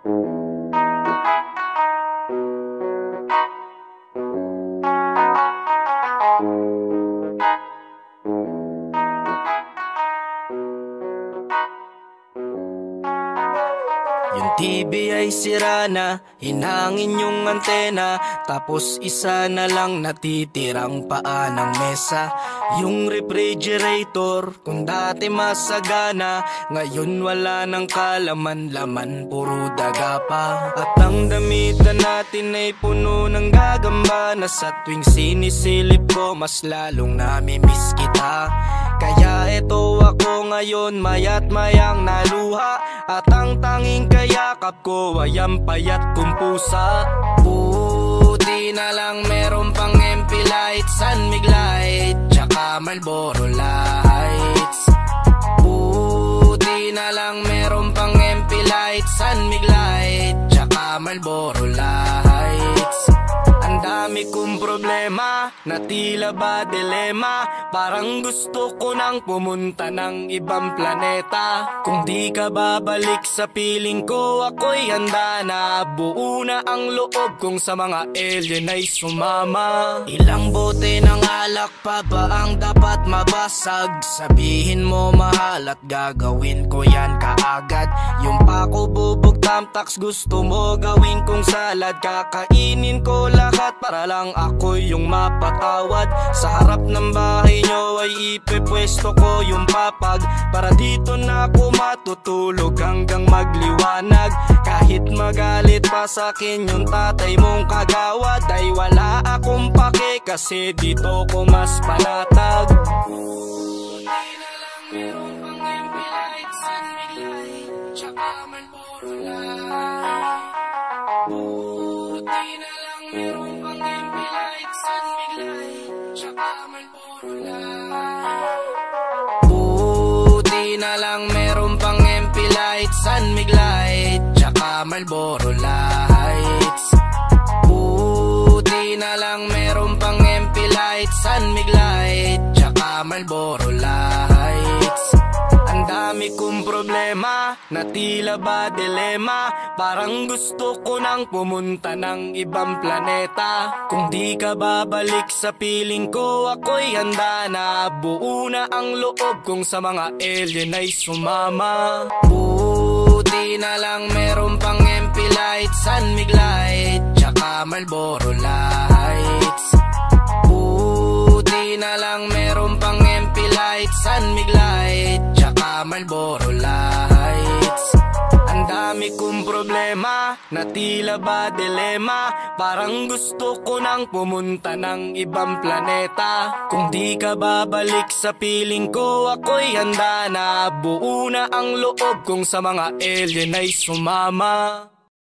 Yung TV ay sira na, hinangin yung antena, tapos isa na lang natitirang paa ng mesa. Yung refrigerator, kung dati masagana, ngayon wala nang kalaman-laman, puro daga pa. At ang damitan natin ay puno ng gagamba, na sa tuwing sinisilip ko mas lalong namimiss kita. Kaya eto ako ngayon, maya't mayang naluha, at ang tanging kayakap ko ay ang payat kong pusa. Buti na lang meron pang MP light, San Mig light, tsaka Marlboro lights. Buti na lang meron pang MP light, San Mig light, tsaka Marlboro lights. Ang dami kong problema, na tila ba dilema, parang gusto ko nang pumunta ng ibang planeta. Kung di ka babalik sa piling ko, ako'y handa na. Buo na ang loob kong sa mga alien ay sumama. Ilang bote ng alak pa ba ang dapat mabasag? Sabihin mo mahal at gagawin ko yan kaagad. Yung pako bubog tamtax gusto mo gawin kong salad. Kakainin ko lahat para lang ako yung mapatawad. Sa harap ng bahay nyo ay ipepwesto ko yung papag, para dito na ako matutulog hanggang magliwanag. Kahit magalit pa sa'kin yung tatay mong kagawad, ay wala akong pake kasi dito ko mas panatag. Buti na lang meron pang MP light, San Mig light, tsaka Marlboro light. Buti na lang meron pang MP light, San Mig light, tsaka Marlboro light. Buti na lang meron pang MP light, San Mig light, tsaka Marlboro lights. Buti na lang meron pang MP light, San Mig light, tsaka Marlboro lights. Ang dami kong problema, na tila ba dilema, parang gusto ko nang pumunta ng ibang planeta. Kung di ka babalik sa piling ko, ako'y handa na. Buo na ang loob kong sa mga alien ay sumama. Buti na lang meron pang MP light, San Mig light, tsaka Marlboro lights. Buti na lang meron pang MP light, San Mig light, tsaka Marlboro lights. Ang dami kong problema, na tila ba dilema, parang gusto ko nang pumunta ng ibang planeta. Kung di ka babalik sa piling ko, ako'y handa na. Buo na ang loob kong sa mga alien ay sumama.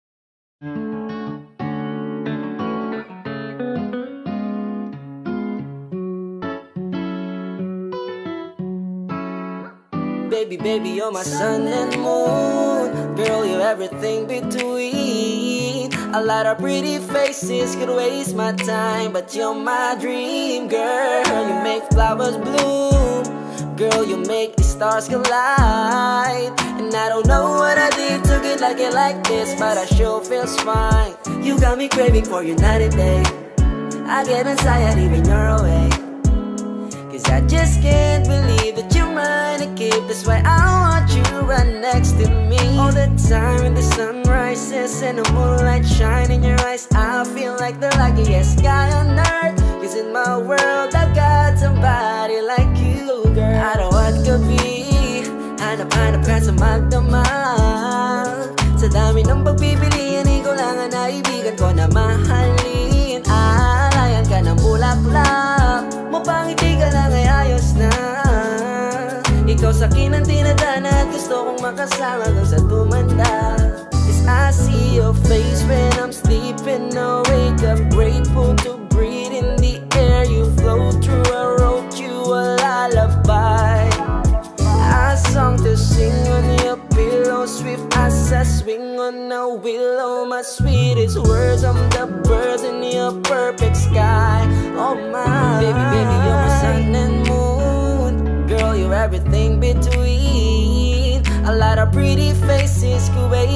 Baby, baby, you're my sun and moon. Girl, you're everything between. A lot of pretty faces could waste my time, but you're my dream, girl. You make flowers bloom. Girl, you make the stars collide. And I don't know what I did to get like it like this, but I sure feels fine. You got me craving for you night and day. I get anxiety when you're away, 'cause I just can't believe that you're mine to keep. That's why I want you right next to me all the time. When the sun rises and the moonlight shine in your eyes, I feel like the luckiest guy on earth. 'Cause in my world I got somebody like you, girl. I don't want to be hanap-hanap ka sa magdamag. Sa dami ng pagpipilian, ikaw lang ang naibigan ko na mahalin. Alayan ka ng bulaklak, mapangiti ka lang ay ayos na. Ikaw sa'kin ang tinadhana at gusto kong makasama kung sa tumanda. 'Cause I see your face when I'm sleeping awake. I'm grateful to breathe in the air you flow through. I wrote you a lullaby, a song to sing on your pillow, swift as I swing on a willow. My sweetest words, I'm the birds in your perfect sky. Oh my, baby, baby, you're my sun and moon. Girl, you're everything between. A lot of pretty faces could waste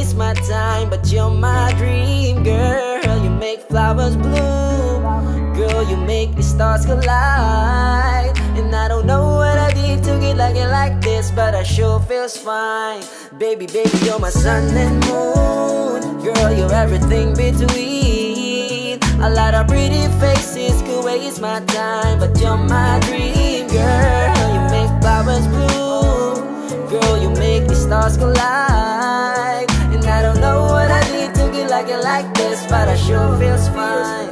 waste my time, but you're my dream. Girl, you make flowers bloom. Girl, you make the stars collide. And I don't know what I did to get like it like this, but I sure feels fine. Baby, baby, you're my sun and moon. Girl, you're everything between. A lot of pretty faces could waste my time, but you're my dream. Girl, you make flowers bloom. Girl, you make the stars collide. And I don't know what I did to get like it like this, but I sure feels fine.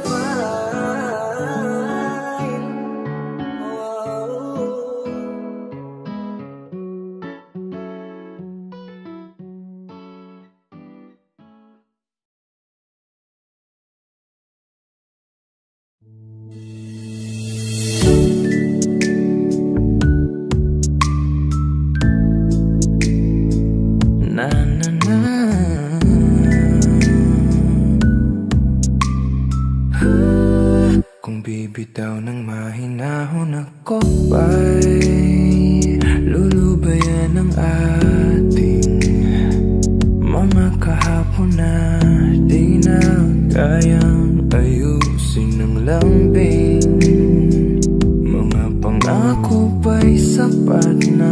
Kung bibitaw ng mahinahon ako ba'y lulubayan ng ating mga kahapon na di na kayang ayusin ng lambing. Mga pangako ba'y sapat na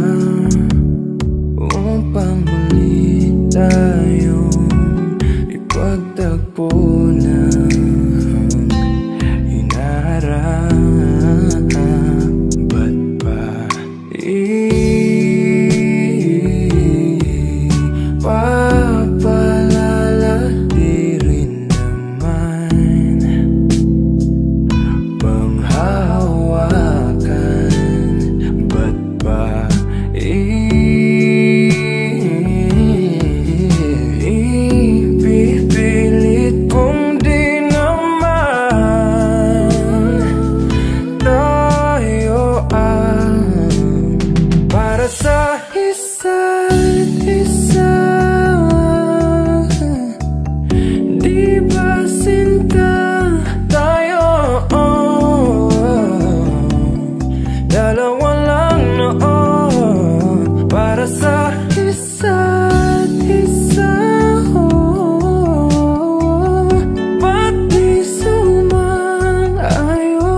upang muli tayong ipagtagpo na ba't ba ipapalala di rin naman panghawakan? Ba't ba ipipilit kung di para sa isa't isa? Di ba sinta tayo? Dalawa lang noon para sa isa't isa. Ba't di sumang-ayon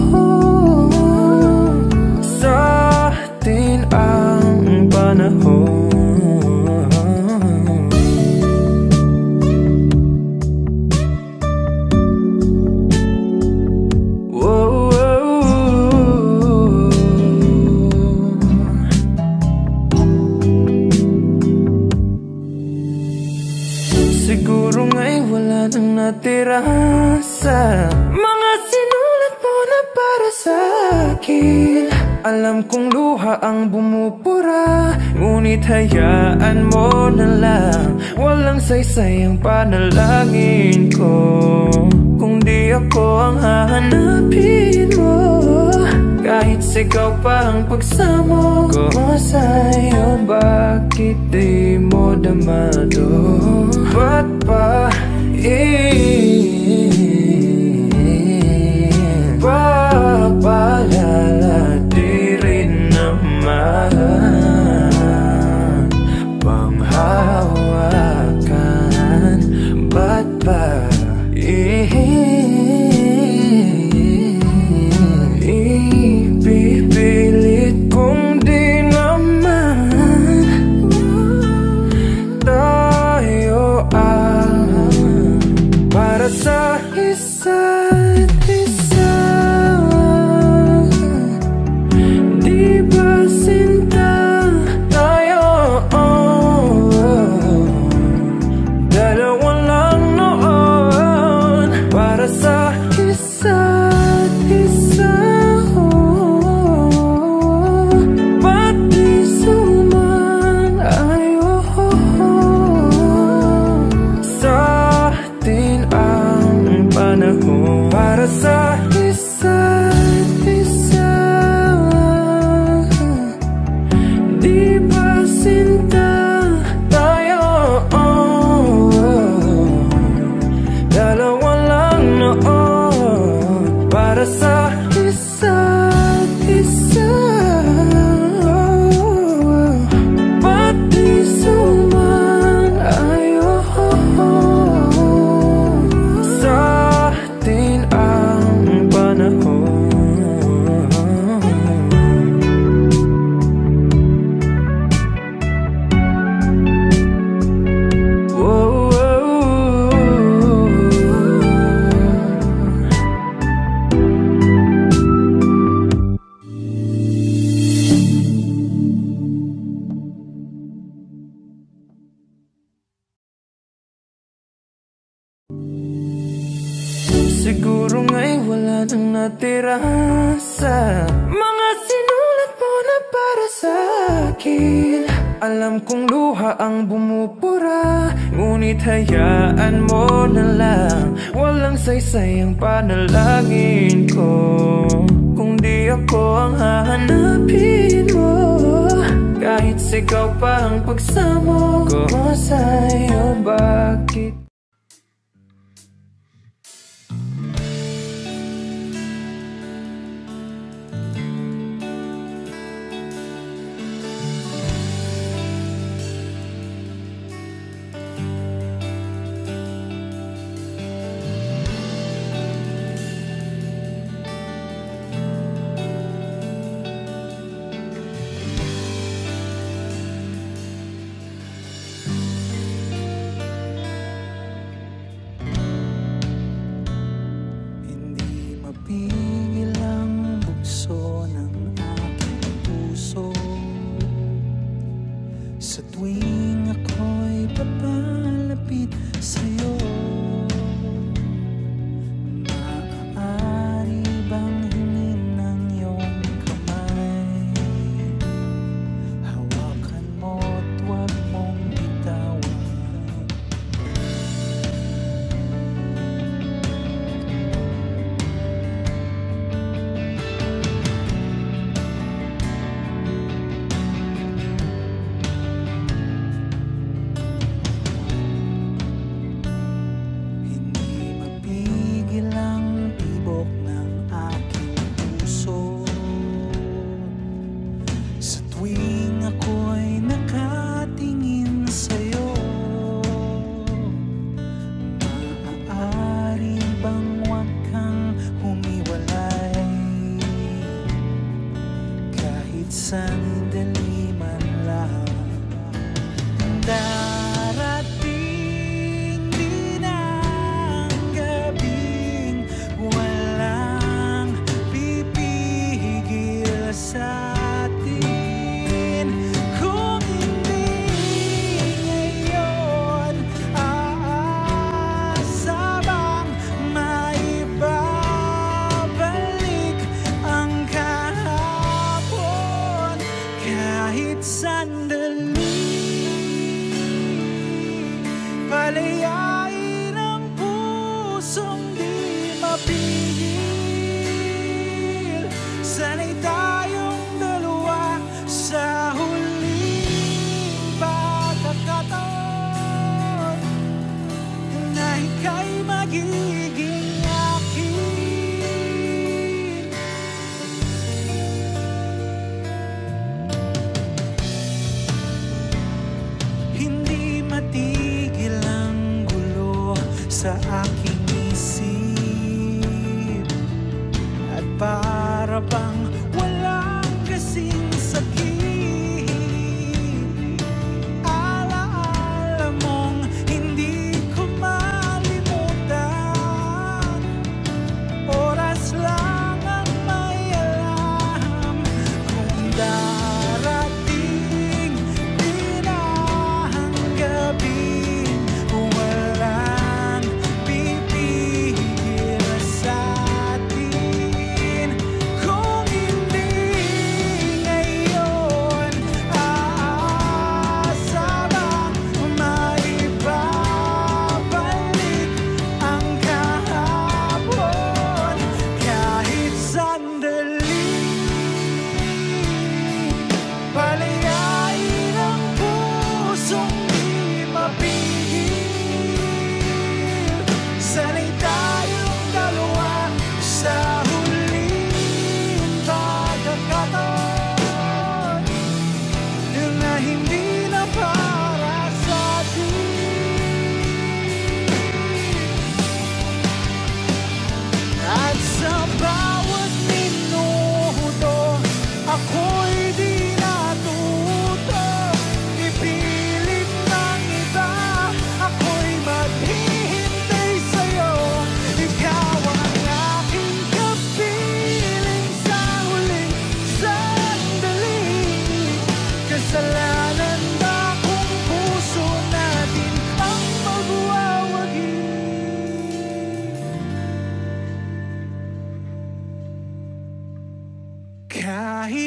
sa atin ang panahon? Whoa, siguro nga'y wala nang natira sa mga sinulat mo na para sa akin. Alam kong luha ang bumubura, ngunit hayaan mo na lang. Walang saysay ang panalangin ko kung di ako ang hahanapin mo. Kahit sigaw pa ang pagsamo ko sa'yo, bakit di mo damado? Ba't pa papalala di rin naman panghawakan? Ba't ba ipipilit kung di naman tayo para sa isa't isa? Di ba sinta tayo? siguro nga'y wala nang natira sa mga sinulat mo na para sa akin. Alam kong luha ang bumupura, ngunit hayaan mo na lang. Walang saysay ang panalangin ko kung di ako ang hahanapin mo. Kahit sigaw pa ang pagsamo ko sa'yo, bakit? Sa tuwing ako'y papalapit sa'yo, maaari bang hingin ng iyong kamay? Hawakan mo't huwag mong bitawan. Sandali man lang darating din ang gabing walang pipigil sa atin. Kung hindi ngayon, aasa bang maibabalik ang kahapon? Kahit sandali, palayain ang pusong di mapigil. Sanay tayong dalawa sa huling pagkakataon na ika'y magiging akin. Hindi matigil ang gulo sa aking isip, at para bang walang kasing sakit. Alaala mong hindi ko malimutan, oras lang ang may alam kung darating din ang gabing walang pipigil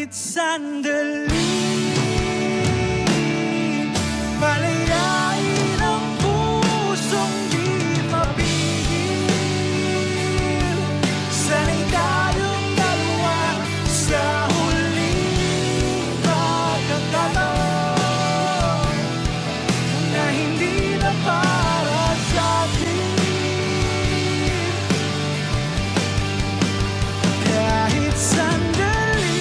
kahit sandali. Palayain ang pusong di mapigil. Sanay tayong dalawa sa huling pagkakataon na hindi na para sa atin. Kahit sandali,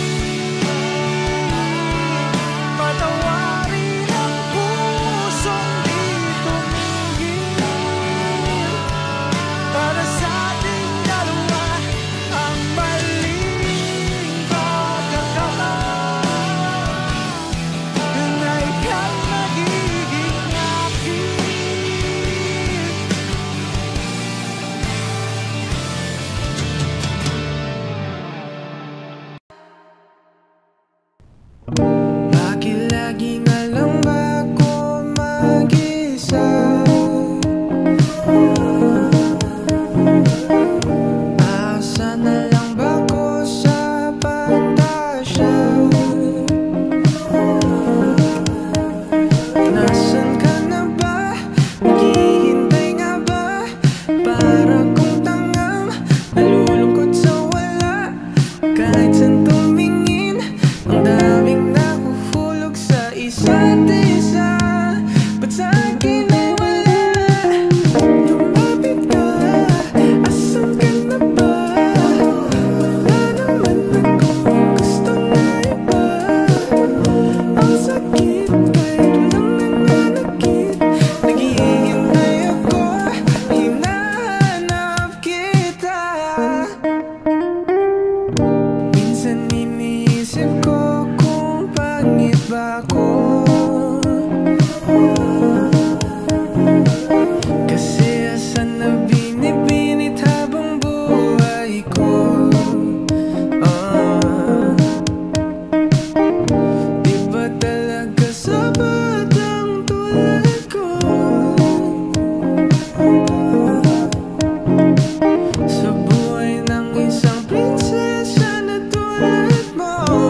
patawarin ang pusong di tumigil. Para sa ating dalawa ang maling pagkakataon na ikaw nagiging akin. Bakit lagi na lang ba ako mag-isa? Asa na lang ba ako sa pantasya? Nasaan ka na ba? Naghihintay nga ba? Para kong tangang nalulungkot sa wala. Kahit saan tumingin, ang daming nahuhulog sa isa't isa. Ba't sa akin ay wala? Lumapit ka, asan ka na ba? Wala naman akong gusto na iba. Ang sakit kahit walang nananakit. Naghihintay ako, hinahanap kita. Minsan iniisip ko kung pangit ba ako. Kasi asan na binibinit habang buhay ko. Di ba talaga sapat ang tulad ko? Sa buhay ng isang prinsesa na tulad mo,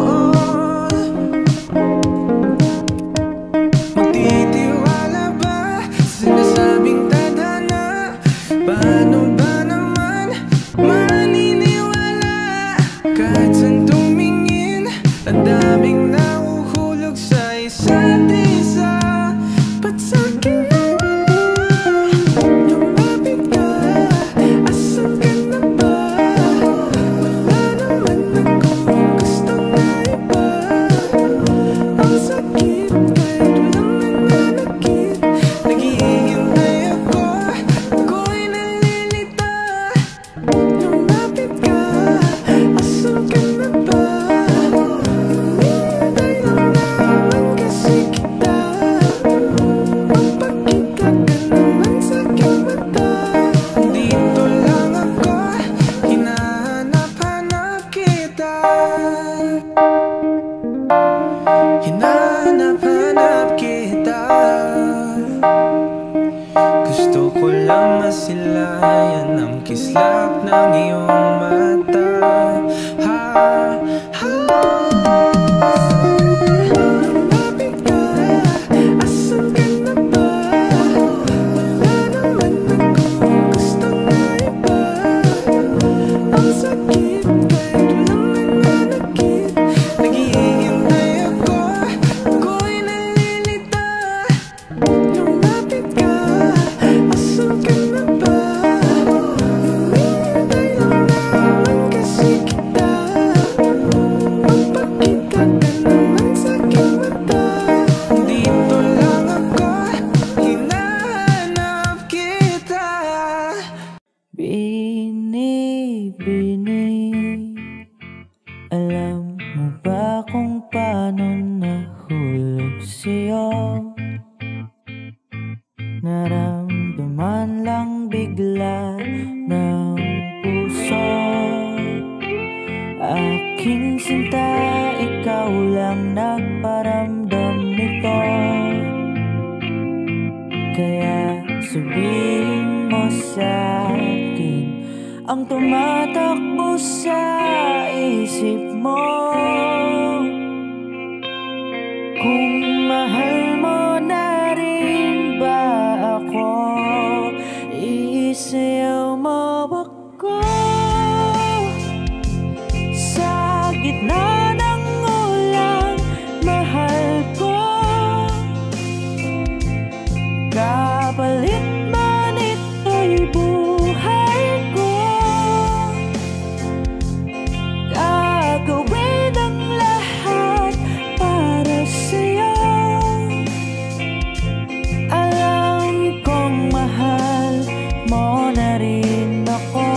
magtitiwala ba sa sinasabing tadhana? Paano ba naman maniniwala? Kahit saan tumingin, ang daming nahuhulog sa isa't isa. Ba't sa akin ay wala? Lumapit ka, asan ka na ba? Wala naman akong gusto na iba. Ang sakit kahit walang nananakit. Naghihintay ako, ako'y nalilita. Lumapit ka, asan ka na ba? Hinihintay lang naman kasi kita. Magpakita ka naman sa aking mata. Dito lang ako, hinahanap-hanap kita. Hinahanap-hanap kita. Gusto ko lang masilayan ang kislap ng iyong mata. Ha, ha. Lumapit ka, asan ka na ba? Wala naman akong gusto na iba. Ang sakit kahit walang nananakit. Naghihintay ako, ako'y nalilita. Lumapit ka, asan ka na ba? Hinihintay lang naman kasi kita. Magpakita ka naman sa aking mata. Dito lang ako, hinahanap kita. Binibini, alam mo ba kung paano nahulog sa'yo? Naramdaman lang bigla ng puso. Aking sinta, ikaw lang nagparamdam nito. Kaya sabihin mo sa'kin ang tumatakbo sa isip mo. Kung mahal mo na rin ba ako, isayaw mo ako sa gitna ng ulan. Mahal ko, kapalit man ito'y buhay ko. Gagawin ang lahat para sa'yo. Alam kong mahal mo na rin ako.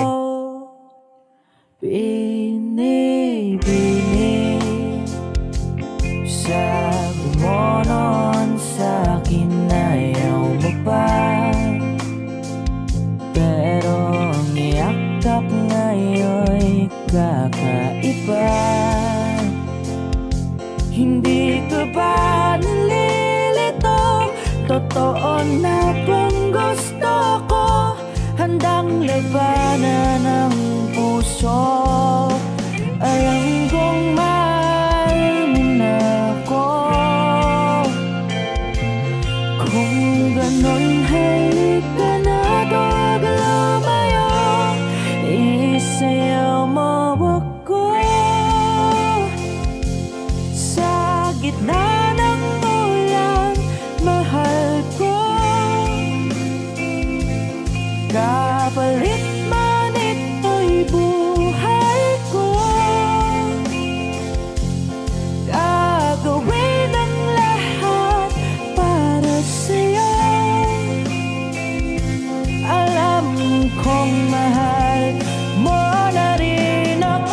Binibining sabi mo noon sa'kin ayaw mo pa, pero ang yakap ngayon'y kakaiba. Hindi ka ba nalilito? Totoo na bang gusto ko? Handang labanan ang puso. Alam kong mahal mo na ako. Kung ganon, halika na, huwag lumayo. Isayaw mo ako sa gitna ng ulan. Mahal ko, kapalit man ito'y buhay ko. Gagawin ang lahat para sa'yo. Alam kong mahal mo na rin ako.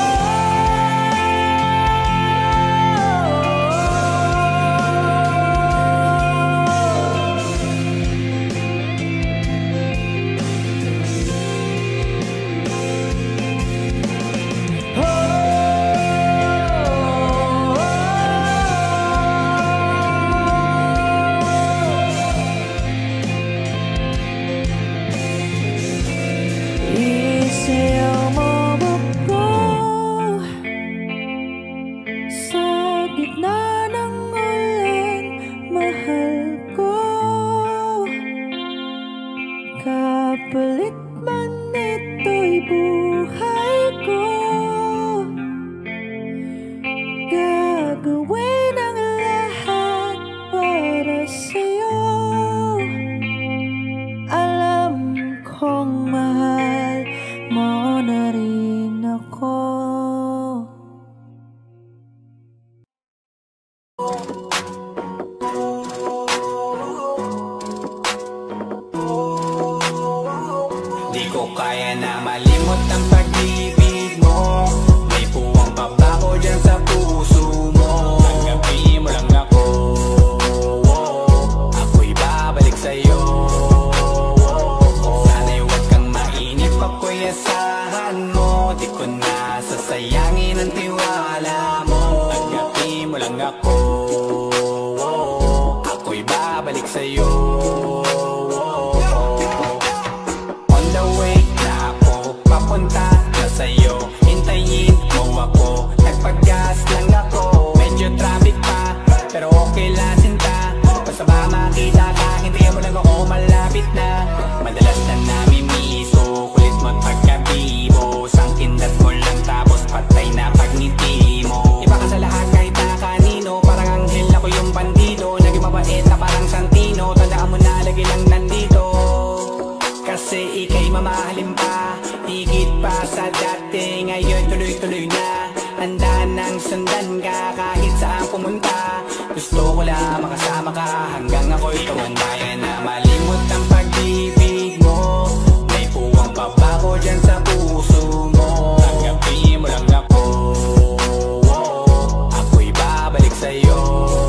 Isayaw mo ako sa gitna ng ulan. Mahal ko, kapalit man ito'y buhay ko. Gagawin ang lahat para sa'yo. Alam kong mahal mo na rin ako. Di ko kaya na malimot ang pag-ibig mo. May puwang pabaho dyan sa puso mo. Tanggapin mo lang ako, ako'y babalik sa'yo. Sana'y huwag kang mainip, ako'y asahan mo. Di ko na sasayangin ang tiwala mo. Tanggapin mo lang ako, ako'y babalik sa'yo. On the way na ako papunta na sa'yo. Hintayin mo ako, nagpag-gas lang ako. Medyo traffic pa, pero okay lang sinta. Basta ba makita ka, hintayin mo lang ako, malapit na. Madalas na namimiso, kulit mo't pagkabibo. Sangkindat mo lang tapos patay na pagngiti mo. Iba ka sa lahat kahit na kanino, parang anghel ako yung bandido. Naging mabait na parang Santino, tandaan mo na lagi lang nandito. Kasi ika'y mamahalin pa, higit pa sa dati. Ngayon tuloy-tuloy na, handa nang sundan ka kahit saan pumunta. Gusto ko lang makasama ka hanggang ako'y tumanda na malimot ang pag-ibig mo. May puwang pabaho dyan sa puso mo. Tanggapin mo lang ako, ako'y babalik sa'yo.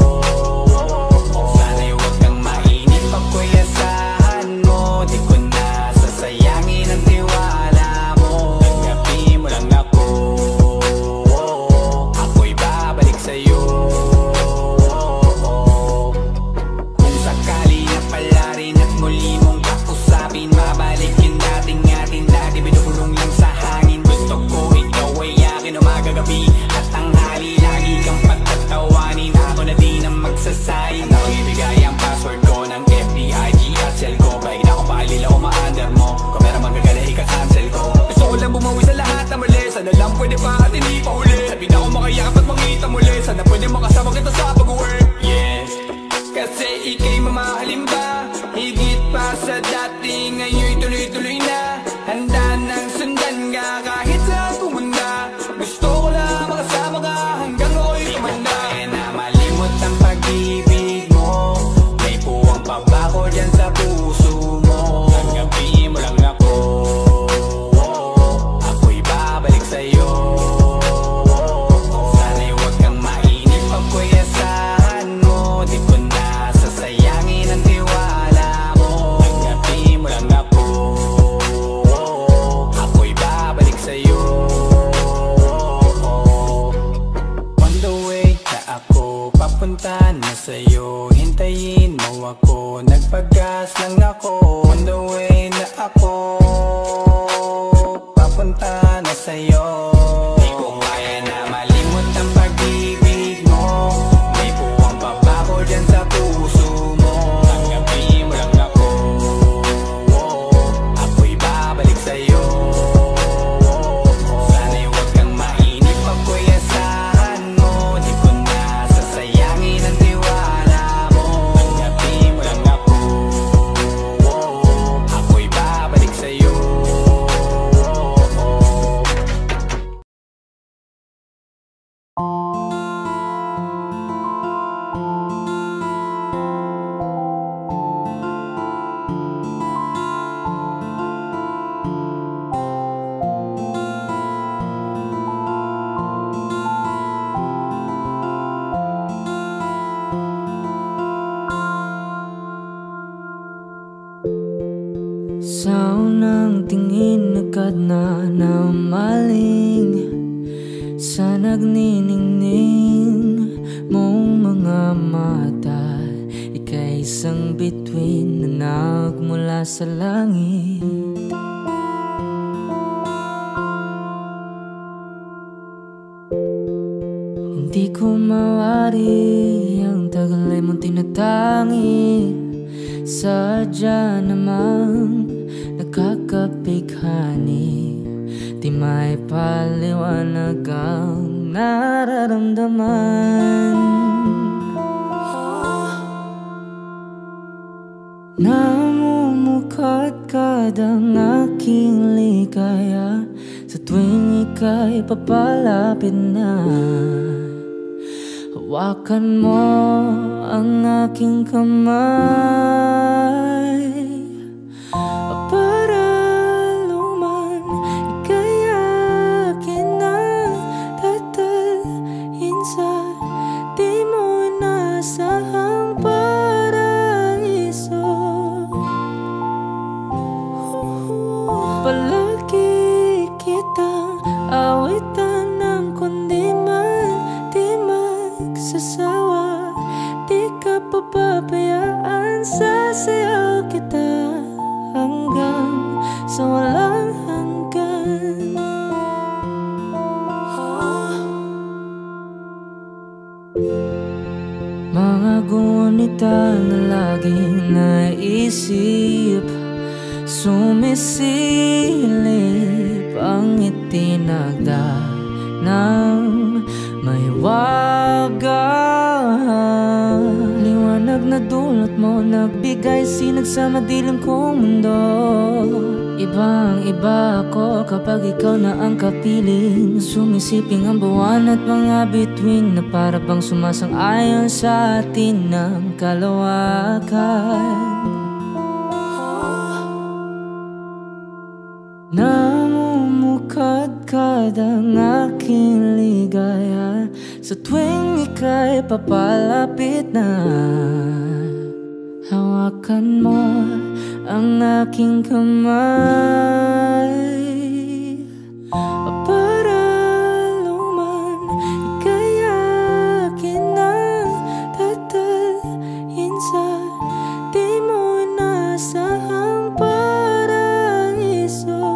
Sana'y huwag kang mainip, ako'y asahan mo. Di ko na sasayangin ang tiwala mo. Tanggapin mo lang ako, ako'y babalik sa'yo. sa dati, ngayon'y tuloy-tuloy na. Handa nang sundan ka kahit saan pumunta. Gusto ko lang makasama ka hanggang ako'y tumanda. Kaya na malimot ang pag-ibig mo, may puwang pa ba ko dyan sa puso mo? Tanggapin mo lang ako, ako'y babalik sa'yo. Sana'y huwag kang mainip, ako'y asahan mo. Di ko na sasayangin ang tiwala mo. Tanggapin mo lang ako, ako'y babalik sa'yo. On the way na ako, papunta na sa'yo. Hintayin mo ako, nagpagas lang ako. On the way na ako, papunta na sa'yo. Di ko kaya na malimot ang pag-ibig mo, may puwang pa ba ko dyan sa puso mo? Tanggapin mo lang ako, ako'y babalik sa'yo. Sana'y huwag kang mainip, ako'y asahan mo. Di ko na sasayangin ang tiwala mo. Tanggapin mo lang ako, ako'y babalik sa'yo. Sa unang tingin agad na namaling sa nagniningning mong mga mata. Ika'y isang bituin na nagmula sa langit. Hindi ko mawari ang tagal ay mong tinatangi. Sadya namang nakakapighani, di may paliwanag ang nararamdaman. Namumukadkad ang aking ligaya sa tuwing ika'y papalapit na. Hawakan mo ang aking kamay para luman ika'y akin na tatalhin sa di mo inasahang paraiso. Palagi kitang awitan ng kundi man di magsasawa. Di ka papabayaan, sasayaw kita hanggang sa walang hanggan. Mga gunita na laging naisip, sumisilip ang itinagda ng may wagang liwanag na dulot mo, nagbigay sinag sa madilim kong mundo. Ibang iba ako kapag ikaw na ang kapiling, sumisiping ang buwan at mga bituin na para bang sumasang-ayon sa atin ng kalawakan. Namumukadkad ang aking ligaya sa tuwing ika'y papalapit na. Hawakan mo ang aking kamay para luman ika'y akin na tatalhin sa di mo inasahang paraiso.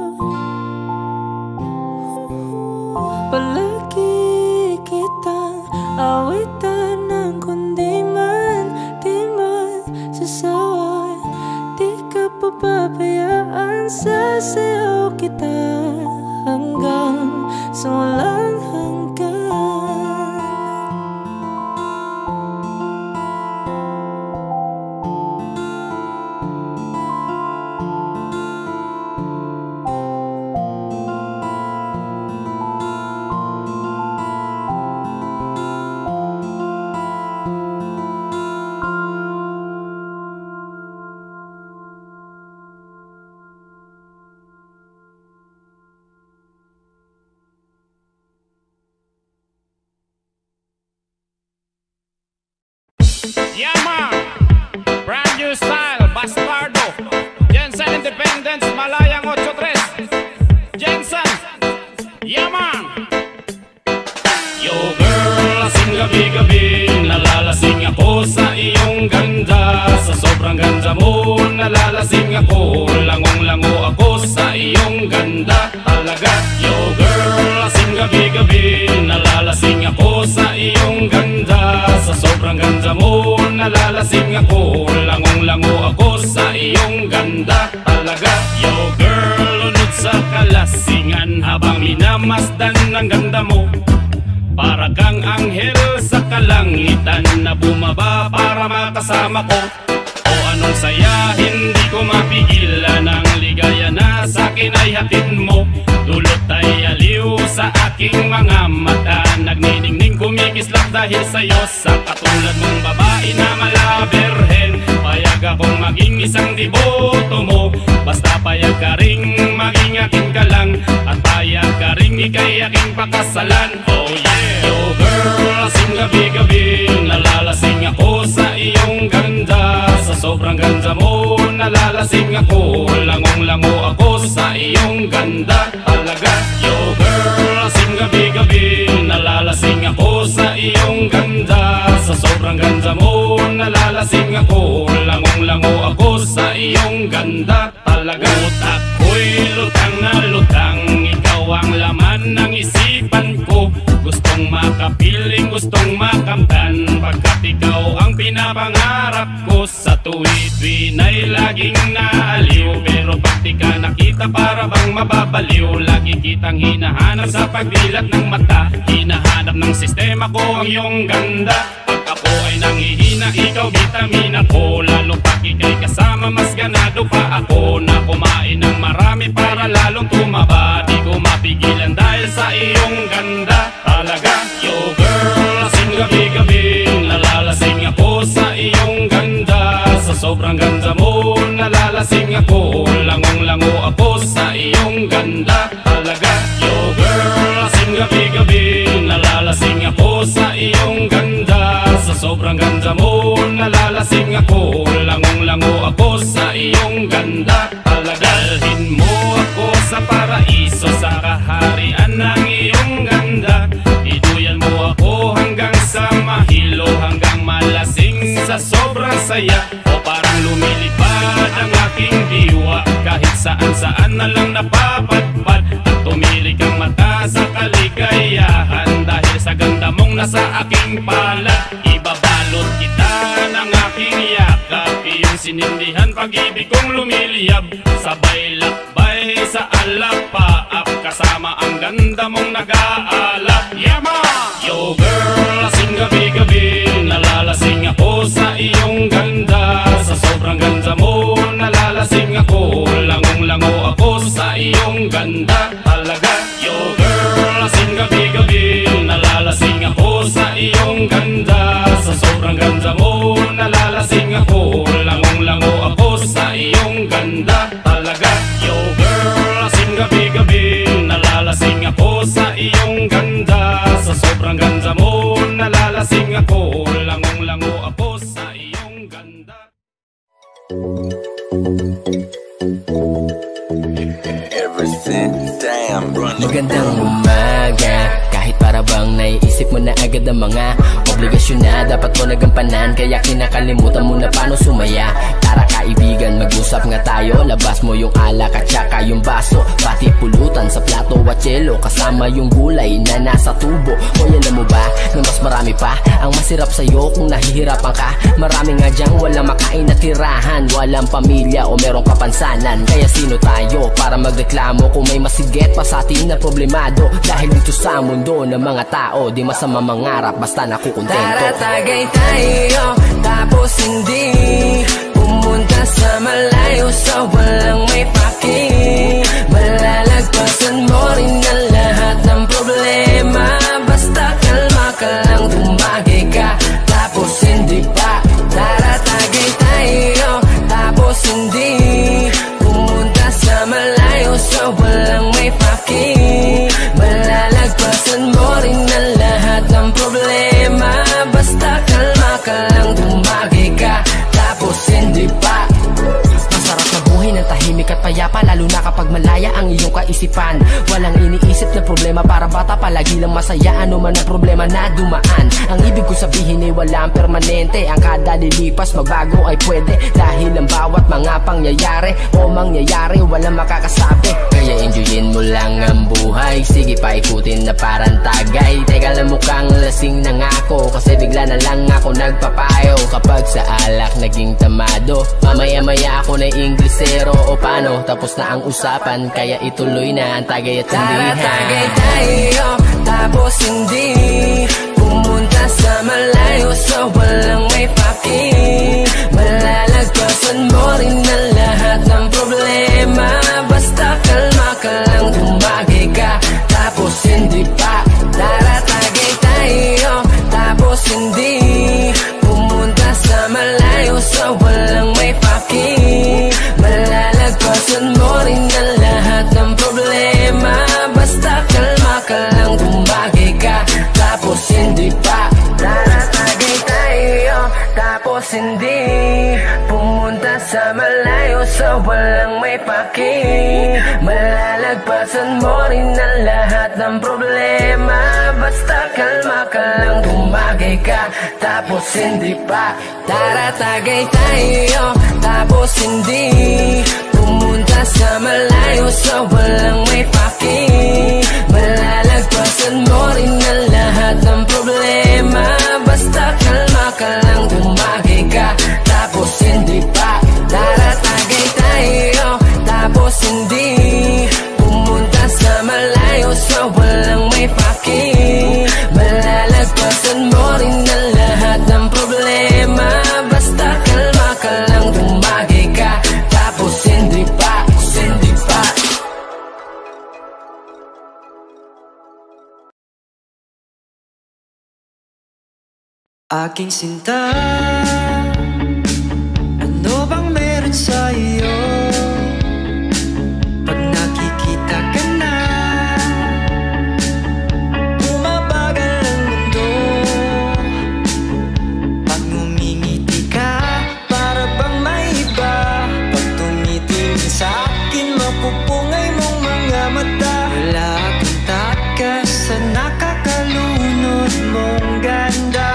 Palagi kitang awitan ng kundi man di magsasawa. Di ka papabayaan, sasayaw kita hanggang sa walang hanggan. Yeah man, brand new style, Bastardo, Jensen Independence, Malayang 83, Jensen, yeah man. Yo girl, lasing gabi-gabi, nalalasing ako sa iyong ganda. Sa sobrang ganda mo, nalalasing ako, langong-lango ako sa iyong ganda talaga. Yo girl, lasing gabi-gabi, nalalasing ako sa iyong ganda. Sa sobrang ganda mo, nalalasing ako, langong-lango ako sa iyong ganda talaga. Yo girl, lunod sa kalasingan habang minamasdan ang ganda mo. Para kang anghel sa kalangitan na bumaba para makasama ko. O anong saya, hindi ko mapigilan ang ligaya na sa'kin ay hatid mo. Dulot ay aliw sa aking mga mata, nagniningning kumikislap dahil sa'yo. Sa katulad mong babae na malaberhen, payag akong maging isang deboto mo. Basta payag ka ring maging akin ka lang, at payag ka ring ikay aking pakasalan. Oh yeah! Yo girl, lasing gabi-gabi, nalalasing ako sa iyong ganda. Sa sobrang ganda mo, nalalasing ako, langong-lango ako sa iyong ganda talaga. Yo girl, lasing gabi-gabi, nalalasing ako sa iyong ganda. Sa sobrang ganda mo, nalalasing ako, langong-lango ako sa iyong ganda talaga. Utak ko'y lutang na lutang, ikaw ang laman ng isipan ko. Gustong makapiling, gustong makamtan, pagkat ikaw ang pinapangarap ko. Sa tuwid-tuwid ay laging naaliw, pero pag di ka nakita para bang mababaliw. Lagi kitang hinahanap sa pagdilat ng mata, hinahanap ng sistema ko ang iyong ganda. Pag ako ay nangihina, ikaw vitamina ko. Lalo pag ikay kasama, mas ganado pa ako na kumain ng marami para lalong tumaba. Di ko mapigilan dahil sa iyong ganda talaga. Yo girl, lasing gabi-gabi, nalalasing ako sa iyong ganda. Sa sobrang ganda mo, nalalasing ako, langong-lango ako sa iyong ganda talaga. Yo girl, lasing gabi-gabi, nalalasing ako sa iyong ganda. Sa sobrang ganda mo, nalalasing ako, langong-lango ako sa iyong ganda talaga. Dalhin mo ako sa paraiso, sa kaharian ng iyong ganda. Iduyan mo ako hanggang sa mahilo, hanggang malasing sa sobrang saya. O parang lumilipad ang aking diwa, kahit saan-saan na lang napapadpad. At tumirik ang mata sa kaligayahan, dahil sa ganda mong nasa aking palad. Ibabalot kita ng aking yakap, iyong sinindihan pag-ibig kong lumiliyab. Sabay lakbay sa alapaap, kasama ang ganda mong nag-aalap. Yeah man! Yo girl, lasing gabi-gabi, nalalasing ako sa iyong ganda. Sa sobrang ganda mo, nalalasing ako, langong-lango ako sa iyong ganda talaga. Yo girl, lasing gabi-gabi, nalalasing ako sa iyong ganda. Sa sobrang ganda mo, nalalasing ako, langong-lango ako sa iyong ganda talaga. Yo girl, lasing gabi-gabi, nalalasing ako sa iyong ganda. Sa sobrang ganda mo, nalalasing ako, langong-lango ako sa iyong ganda. Magandang umaga, kahit para bang naiisip mo na agad ang mga obligasyon na dapat mo nagampanan, kaya kinakalimutan mo na paano sumaya. Tara kaibigan, mag-usap nga tayo, labas mo yung alak at saka yung baso, pati pulutan sa plato at yelo, kasama yung gulay na nasa tubo. O alam mo ba na mas marami pa ang masirap sa'yo kung nahihirapan ka? Marami nga dyang walang makain na tirahan, walang pamilya o merong kapansanan. Kaya sino tayo para magreklamo kung may masigit pa sa atin na problemado? Dahil dito sa mundo ng mga tao, di masama mangarap basta nakukontento. Tara tagay tayo, tapos hindi pumunta sa malayo, sa walang may paki. Malalagpasan mo rin ang lahat ng problema, basta kalma ka lang, tumagay ka, tapos hindi pa. Tara tagay tayo, tapos hindi pumunta sa malayo, sa walang may paki. Malalagpasan mo rin ang lahat ng problema, basta kalma ka lang, tumagay tahimik at payapa, lalo na kapag malaya ang iyong kaisipan. Walang iniisip na problema, para bata palagi lang masaya, ano man ang problema na dumaan. Ang ibig ko sabihin ay walang permanente, ang kada lilipas magbago ay pwede, dahil ang bawat mga pangyayari o mangyayari walang makakasabi. Kaya enjoyin mo lang ang buhay, sige paikutin na parang tagay. Teka lang, mukhang lasing na nga ako, kasi bigla na lang ako nagpapayo. Kapag sa alak naging tamado, mamaya-maya ako na Inglesero o paano, tapos na ang usapan, kaya ituloy na ang tagay at tindihan. Tara tagay tayo, tapos hindi pumunta sa malayo, sa walang may paki. Malalagpasan mo rin ang lahat ng problema, basta kalma ka lang, tumagay ka, tapos hindi pa. Tara tagay tayo, tapos hindi pumunta sa malayo, sa walang may paki. Malalagpasan mo rin ang lahat ng problema, basta kalma ka lang, tumagay ka, tapos hindi pa. Tara tagay tayo, tapos hindi pumunta sa malayo, sa walang may paki. Malalagpasan mo rin ang lahat ng problema, basta kalma ka lang, tumagay ka, tapos hindi pa. Tara tagay tayo, tapos hindi pumunta sa malayo, sa walang may paki. Malalagpasan mo rin ang lahat ng problema, basta kalma ka lang, tumagay ka, tapos hindi pa. Tara tagay tayo, tapos hindi pumunta sa malayo, sa walang may paki. Malalagpasan mo rin ang lahat ng problema, basta kalma ka lang, tumagay ka, tapos hindi pa, hindi pa. Aking sinta, ano bang meron sa iyo? Pag nakikita ka na, bumabagal ang mundo. Pag ngumingiti ka, para bang may iba. Pag tumitingin sa akin, mapupungay mong mga mata. Wala akong takas sa nakakalunod mong ganda.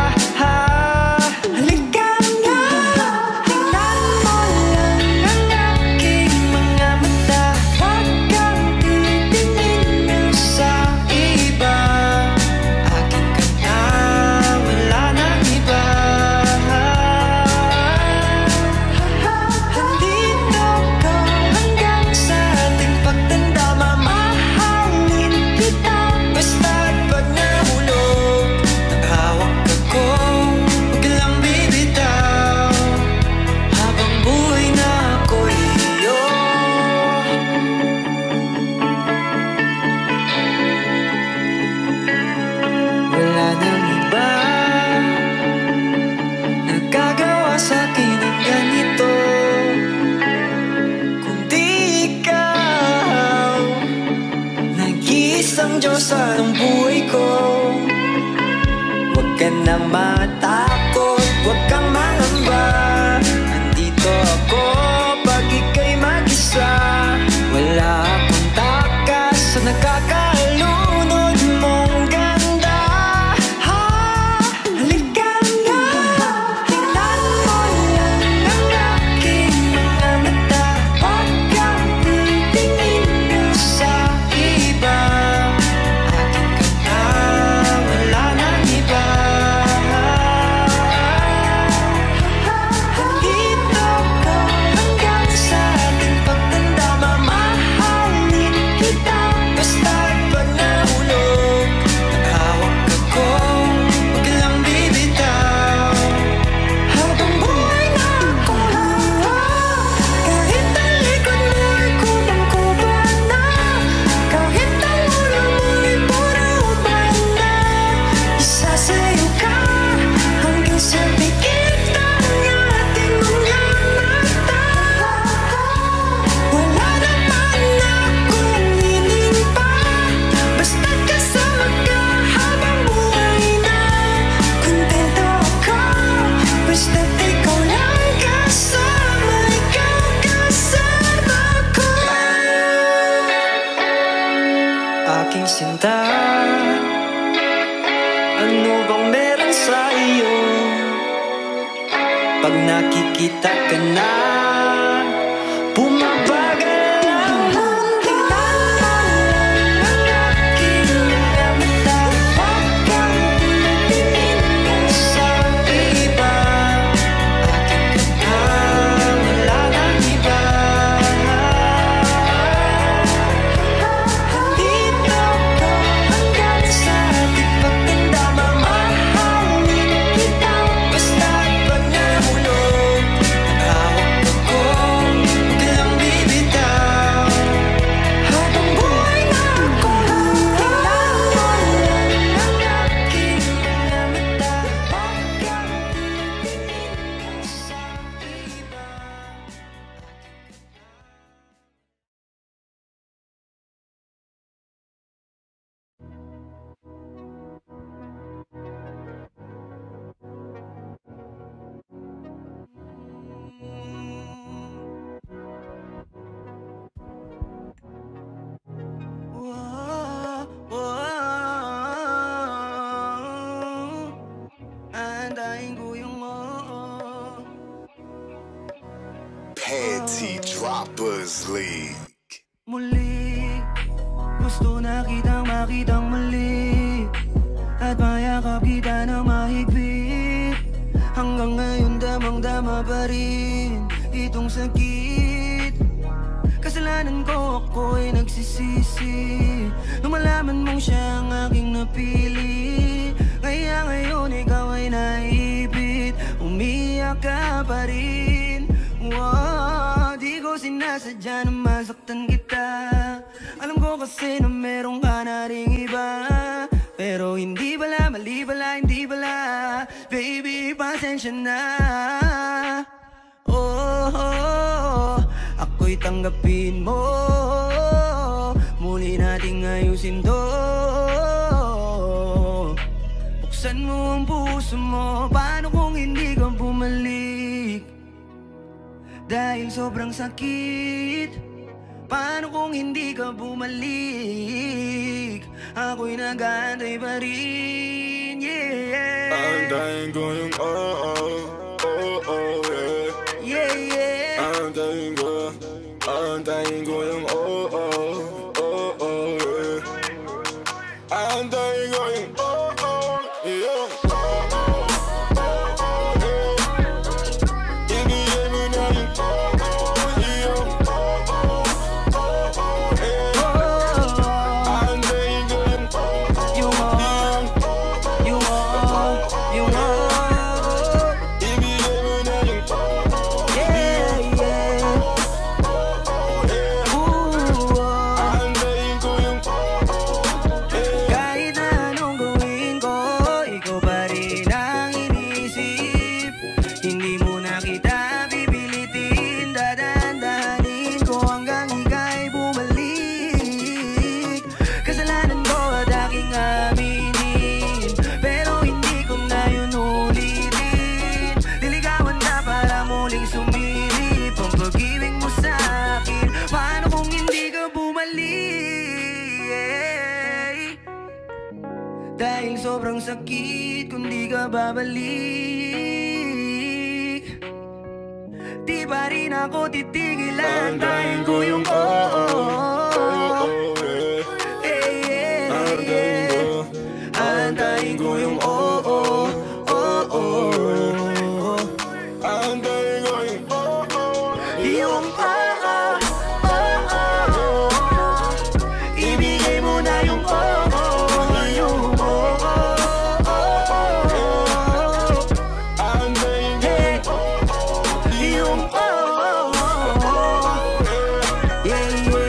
Ang buhay ko, huwag ka na matakot, huwag kang mangamba. Andito ako pag ika'y mag-isa. Wala akong takas sa nakakalunod mong ganda. Halika na, tingnan mo lang ang aking mga mata. Huwag kang titingin sa iba. Wala nang iba. Rappers League. Muli, gusto na kitang makitang muli, at mayakap kita na mahigpit. Hanggang ngayon damang-dama pa rin itong sakit. Kasalanan ko, ako'y nagsisisi nung malaman mong siya ang aking napili. Kaya ngayon ikaw ay naipit, umiyak ka pa rin. Wow, di ko sinasadya na masaktan kita. Alam ko kasi na meron ka na ring iba, pero hindi pala, mali pala, hindi pala. Baby, pasensya na. Oh, ako'y tanggapin mo. Muli nating ayusin to. Buksan mo ang puso mo. Paano kung hindi ka bumalik? Dahil sobrang sakit. Paano kung hindi ka bumalik? Ako'y nag-aantay pa rin, yeah. Aantayin ko yung yeah. Yeah, yeah. Aantayin ko yung yeah. Aantayin ko yung yeah. Ibigay mo na yung dahil sobrang sakit kung di ka babalik. Di pa rin ako titigil. Aantayin ko yung aantayin ko yung aantayin ko yung ibigay mo na yung yeah, yeah.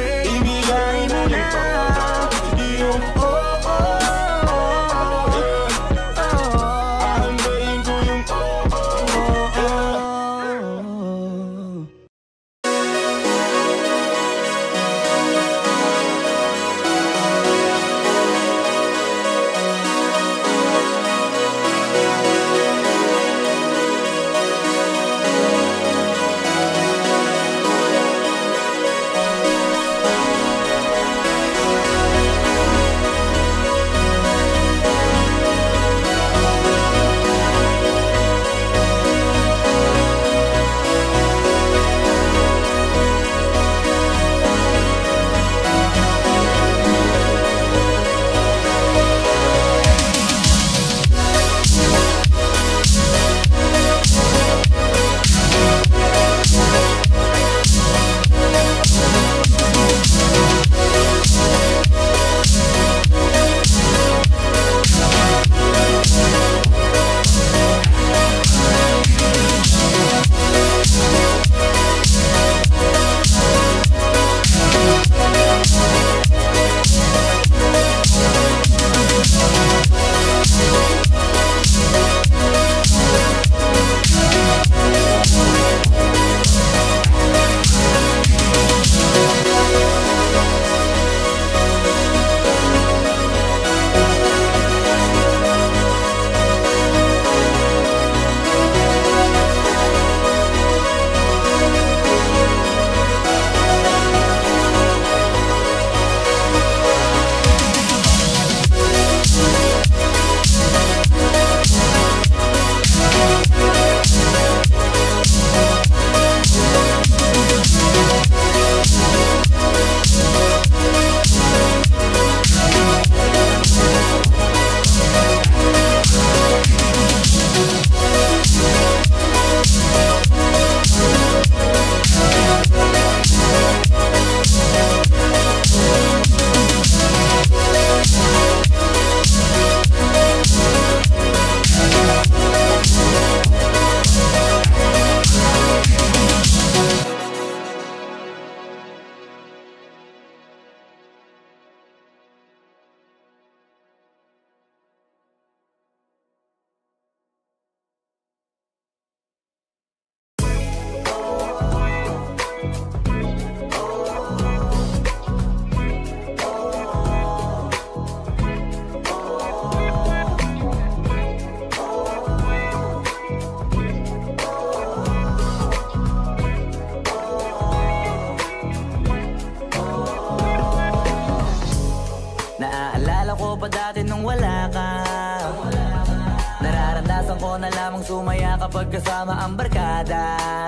ko pa dati nung wala ka. Nararandasan ko na lamang sumaya kapag kasama ang barkada.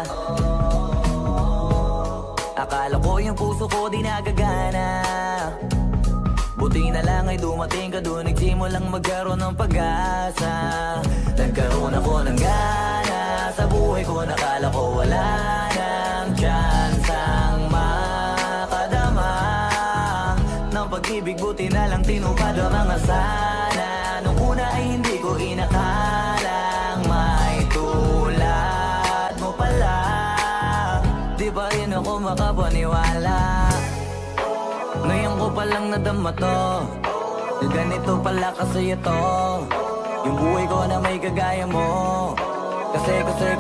Akala ko yung puso ko di nagagana. Buti na lang ay dumating ka doon, nagsimulang magkaroon ng pag-asa. Nagkaroon ako ng gana sa buhay ko, nakala ko wala nang tsansang makadama ng pag-ibig. Buti na lang tinupad ang mga sana. Nung una ay hindi ko inakalang may tulad mo pala. Di ba rin ako makapaniwala? Ngayon ko palang nadama to, na ganito pala kasi ito yung buhay ko na may kagaya mo. Kasi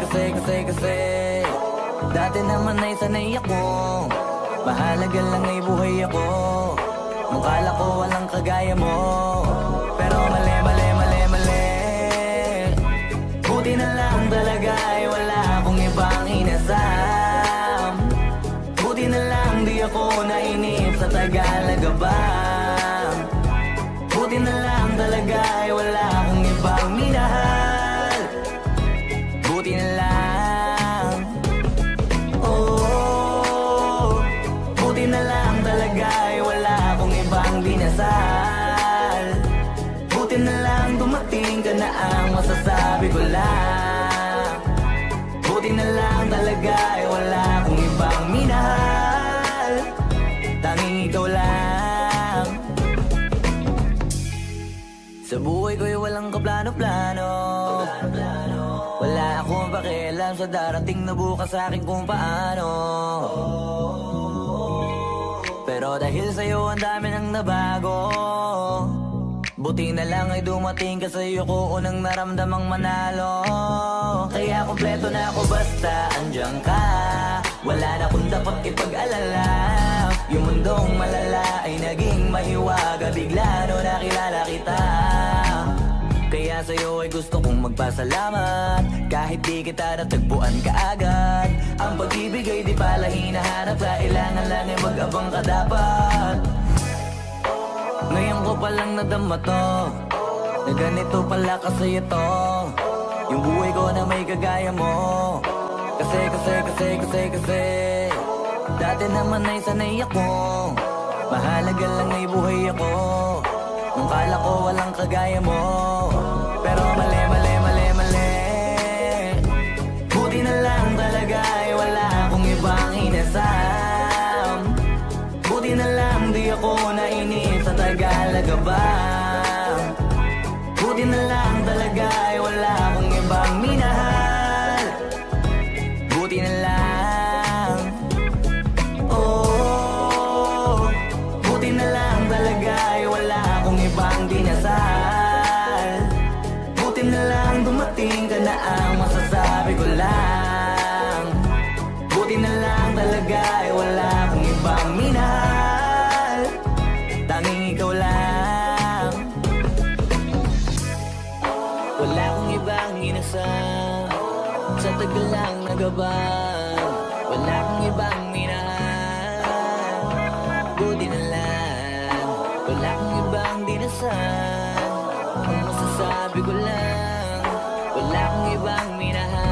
dati naman ay sanay ako, mahalaga lang ay buhay ako. Nung kala ko walang kagaya mo, pero mali. Buti na lang talaga ay wala akong ibang inasam. Buti na lang di ako nainip sa Tagalaga ba. Buti na lang talaga ay wala akong ibang minahal. Buti na lang, oh, buti na lang talaga ay wala akong ibang dinasal. Buti na lang dumating ka na ang masasabi ko lang. Buti na lang talaga ay wala akong ibang minahal. Tanging ikaw lang. Sa buhay ko'y walang kaplano-plano. Wala akong pakialam sa darating na bukas sa akin kung paano. Pero dahil sa'yo ang dami nang nabago. Buti na lang ay dumating ka, sa'yo ko unang naramdamang manalo. Kaya kompleto na ako basta andyan ka. Wala na kung dapat ipag-alala. Yung mundong malala ay naging mahiwaga bigla no nakilala kita. Kaya sa'yo ay gusto kong magpasalamat. Kahit di kita natagpuan kaagad. Ang pag-ibig ay di pala hinahanap. Kailangan lang ay mag-abang ka dapat. Ngayon ko palang nadama to, na ganito pala kasi ito yung buhay ko na may kagaya mo. Kasi dati naman ay sanay ako, mahalaga lang ay buhay ako. Nung kala ko walang kagaya mo, pero mali. Buti na lang talaga ay wala akong ibang inasam. Buti na lang di ako nainip sa Tagalaga ba. Buti na lang talaga ay wala akong ibang minahal. Buti na lang, oh, buti na lang talaga ay wala akong ibang dinasal. Buti na lang dumating ka na ang masasabi ko lang. Buti na lang talaga ay wala akong ibang minahal. Tanging ikaw lang. Wala akong ibang inasam sa tagal lang nagabang. Wala akong ibang minahal. Buti na lang. Wala akong ibang dinasal. Ang masasabi ko lang, wala akong ibang minahal.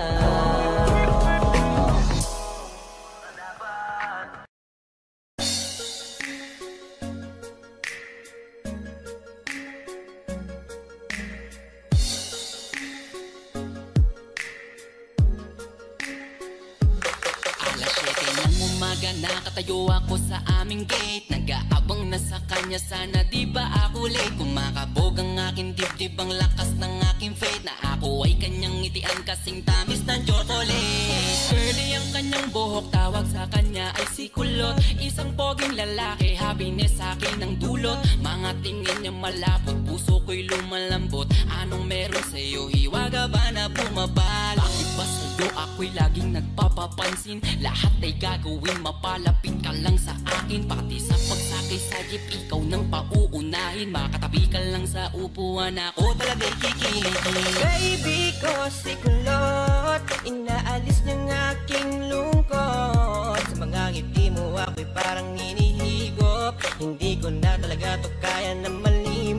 Nakatayo ako sa aming gate, nag-aabang na sa kanya, sana di ba ako late. Kumakabog ang aking dibdib, ang lakas ng aking faith, na ako ay kanyang ngitian kasing tamis ng chocolate. Curly ang kanyang buhok, tawag sa kanya ay si Kulot. Isang poging lalaki, happiness sa akin ang dulot. Mga tingin niya malapot, puso ko'y lumalambot. Anong meron sa'yo, hiwaga ba na bumabal? Bakit ba sa'yo ako'y laging nagpapapansin? Lahat ay gagawin, mapalapit ka lang sa akin. Pati sa pagsakay sa jeep, ikaw nang pauunahin. Makatabi ka lang sa upuan, ako talaga'y kikiligin. Baby ko si Kulot, inaalis niyang aking lungkot. Sa mga ngiti mo ako'y parang hinihigop. Hindi ko na talaga to kaya na malimot.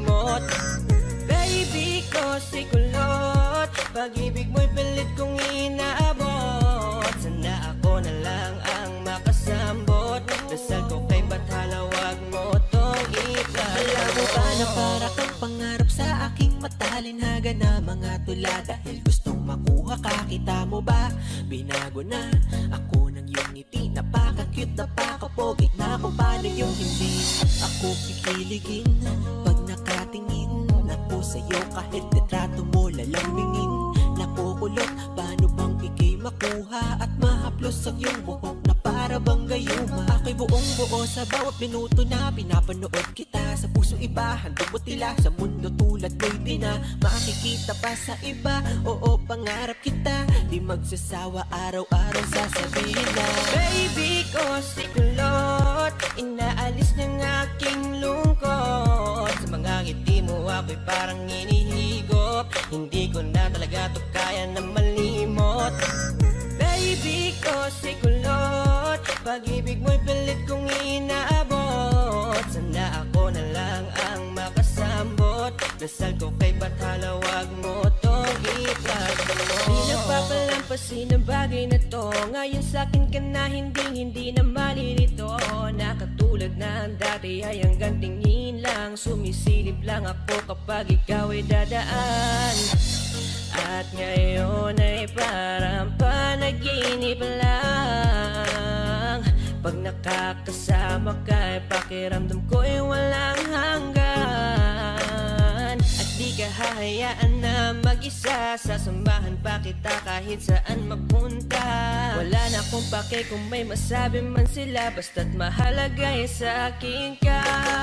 pag-ibig mo'y pilit kong inaabot. Sana ako na lang ang makasambot. Dasal ko kay Bathala, wag mo tong ikalabot. Alam mo ba na para kang pangarap sa aking matalinhaga na mga tula. Dahil gustong makuha ka, kita mo ba? Binago na ako ng iyong ngiti. Napaka-cute, napaka-pogi na kung paano yung hindi ako kikiligin pag nakatingin ako sa'yo. Kahit litrato mo lalambingin, nakukulot. Paano bang ikay makuha at mahaplos ang iyong buhok na para bang gayuma? Ako'y buong buo sa bawat minuto na pinapanood kita. Sa puso iba, handog mo tila. Sa mundo tulad mo'y bina, makikita pa sa iba. Oo, pangarap kita, di magsasawa araw-araw sasabihin na baby ko si kulot, inaalis ng aking lungkot. Sa mga ngiti mo ako'y parang inihigop. Hindi ko na talaga to kaya na malimot. Baby ko si kulot, pag-ibig mo'y pilit kong inaabot. Sana ako na lang ang makasambot. Dasal ko kay Bathala, wag mo tong ikalabot. Di nagpapalampasin ang bagay na to. Ngayon sa'kin ka na hindi na malilito. Na katulad na ang dati ay hanggang tingin lang. Sumisilip lang ako kapag ikaw ay dadaan. At ngayon ay parang panaginip lang. Pag nakakasama ka ay pakiramdam ko ay walang hanggan. At di ka hahayaan na mag-isa, sasamahan pa kita kahit saan mapunta. Wala na akong pake kung may masabi man sila, basta't mahalaga ay sa akin ka.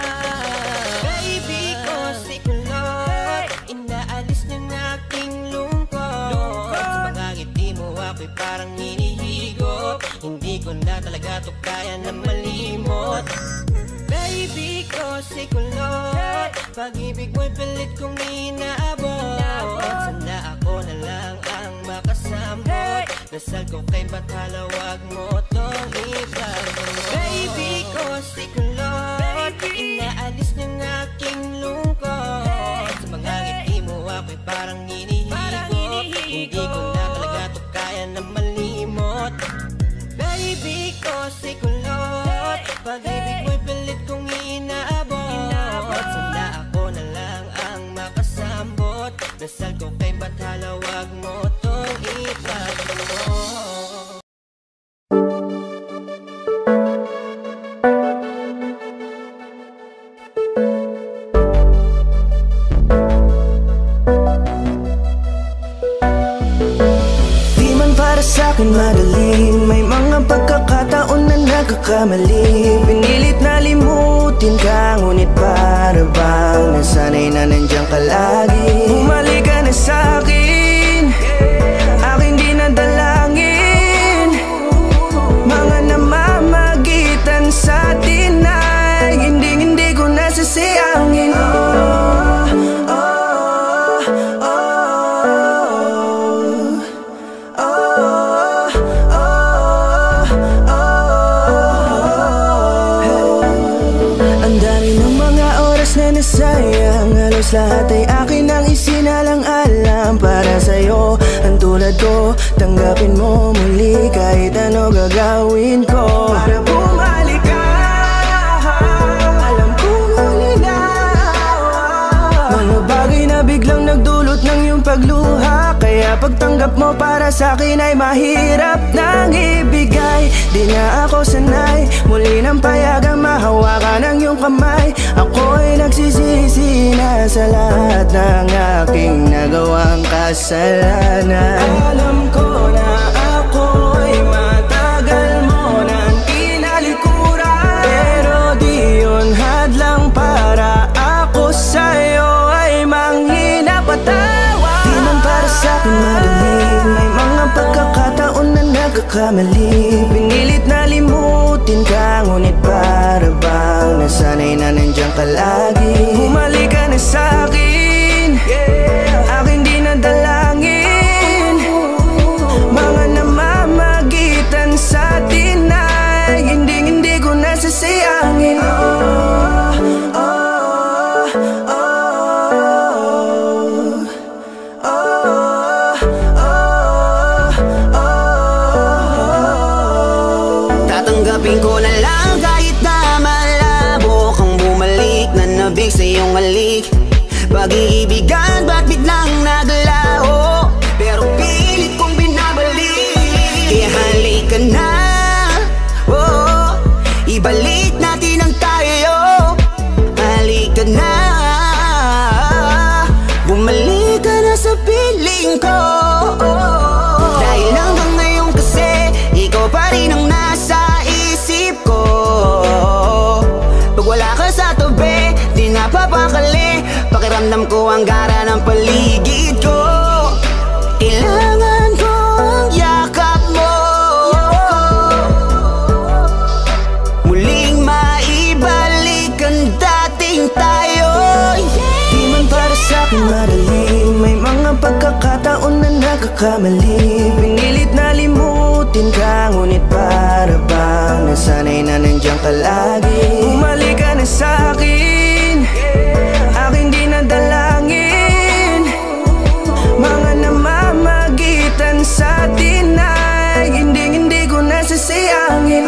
Baby ko si kulot, inaalis ng aking lungkot. Sa mga ngiti mo ako'y parang hinihigop. Hindi ko na talaga to kaya na malimot. Baby ko si kulot, pag-ibig mo'y pilit kong inaabot. Sana ako na lang ang makasambot. Dasal ko kay Bathala, wag mo tong ikalabot. Baby ko si kulot, inaalis ng aking lungkot. Sa mga ngiti mo ako'y parang hinihigop. Hindi ko na talaga to kaya na malimot. Baby ko si kulot, pag-ibig mo'y pilit kong inaabot. Sana ako na lang ang makasambot. Dasal ko kay Bathala, wag mo tong ikalabot. Sa'kin madaling, may mga pagkakataon na nagkakamali. Pinilit na limutin ka, ngunit para bang nasanay na nandiyan ka lagi. Bumalik ka na sa'kin, aking dinadalangin. Mga namamagitan sa'tin ay hindi ko nasasayangin. Sayang, halos lahat ay akin ang isinalang-alam para sa'yo. Ang tulad ko, tanggapin mo muli kahit ano gagawin ko para bumalik ka. Alam kong ulinaw mga bagay na biglang nagdulot ng iyong pagluha. Kaya pagtanggap mo para sa'kin ay mahirap nang ibigay. Di na ako sanay, muli nang payagang mahawakan ang iyong kamay. Ako'y nagsisisi na sa lahat ng aking nagawang kasalanan. Alam ko na ako'y matagal mo nang tinalikuran, pero di yun hadlang para ako sa'yo ay manghina patawa. Di man para sa'kin madaling, may mga pagkakataon na nagkakamali. Pinilit na limutin ka, ngunit para bang nasanay na nandiyan ka lagi. Bumalik ka na sa'kin, aking dinadalangin. Mga namamagitan sa'tin ay hindi ko nasasayangin. iyong halik. Pag-iibigan ba't biglang naglaho, pero pilit kong binabalik. Kaya halika na, oh, ibalik natin ang tayo. Halika na, bumalik ka na sa piling ko. Dahil hanggang ngayon kasi ikaw pa rin ang nasa isip ko. Pag wala ka sa tabi, di napapakali. Pakiramdam ko ang gara ng paligid ko. Kailangan ko ang yakap mo, muling maibalik ang dating tayo. Di man para sa'kin madali, may mga pagkakataon na nagkakamali. Pinilit na limutin ka, ngunit para bang nasanay na nandiyan ka lagi. Bumalik ka na sa'kin, aking di nadalangin. Mga namamagitan sa atin ay hindi ko nasasayangin.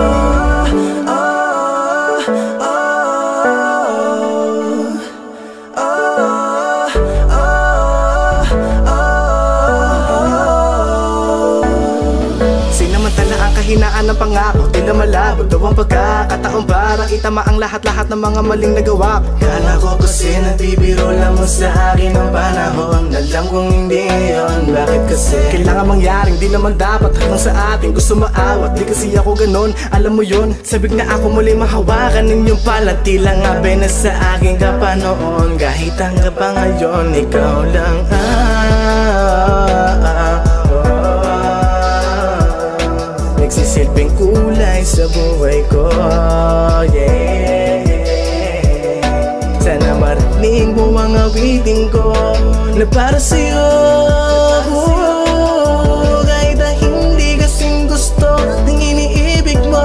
Sinamantala ang kahinaan ng pangako, tila malabo daw ang pagkakataon para itama ang lahat-lahat ng mga maling nagawa. Kala ko kasi nabibiro lang mo sa akin ang panahon. Alam kong hindi yun, bakit kasi kailangan mangyaring di naman dapat hanggang sa atin gusto maawat. Di kasi ako ganon, alam mo yun. Sabik na ako muli mahawakan ninyong pala. Tila nga ba na sa akin ka pa noon. Kahit hanggang pa ngayon, ikaw lang nagsisilbing kulay sa buhay ko, yeah. Sana marinig mo ang awitin ko na para sa'yo, kahit na hindi kasing gusto ng iniibig mo.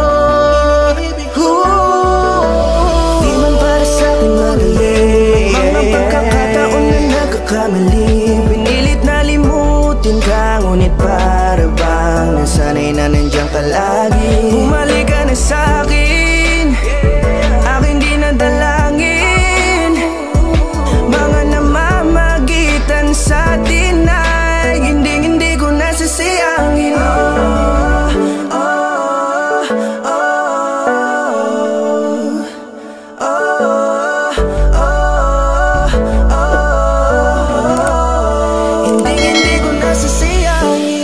Di man para sa'kin madali, mga pagkakataon na nagkakamali. Pinilit na limutin ka, ngunit para bang nasanay na nandiyan ka lagi. Bumalik ka na sa'kin, aking di nadalangin. Mga namamagitan sa atin ay hindi ko nasasayangin. Hindi ko nasasayangin.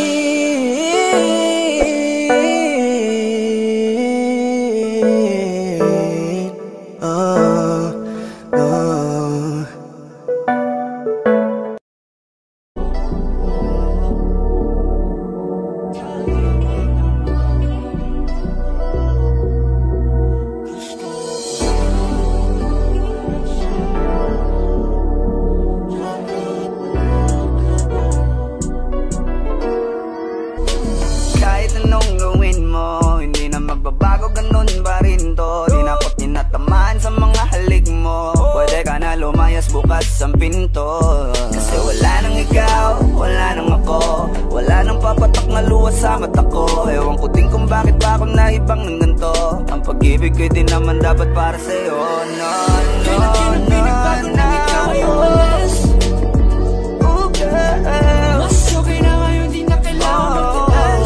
Kahit anong gawin mo, hindi na magbabago, ganun pa rin to. Di na ako't tinatamaan sa mga halik mo. Pwede ka na lumayas, bukas ang pinto. Kasi wala nang ikaw, wala nang ako, wala nang papatak na luha sa mata ko. Ewan ko din kung bakit pa ako naibang ng ganito. Ang pag-ibig ko'y di naman dapat para sa'yo. No, Kailan pinagbago nang ikaw ay umalis. Mas okay na ngayon, di na kailangan magtaas.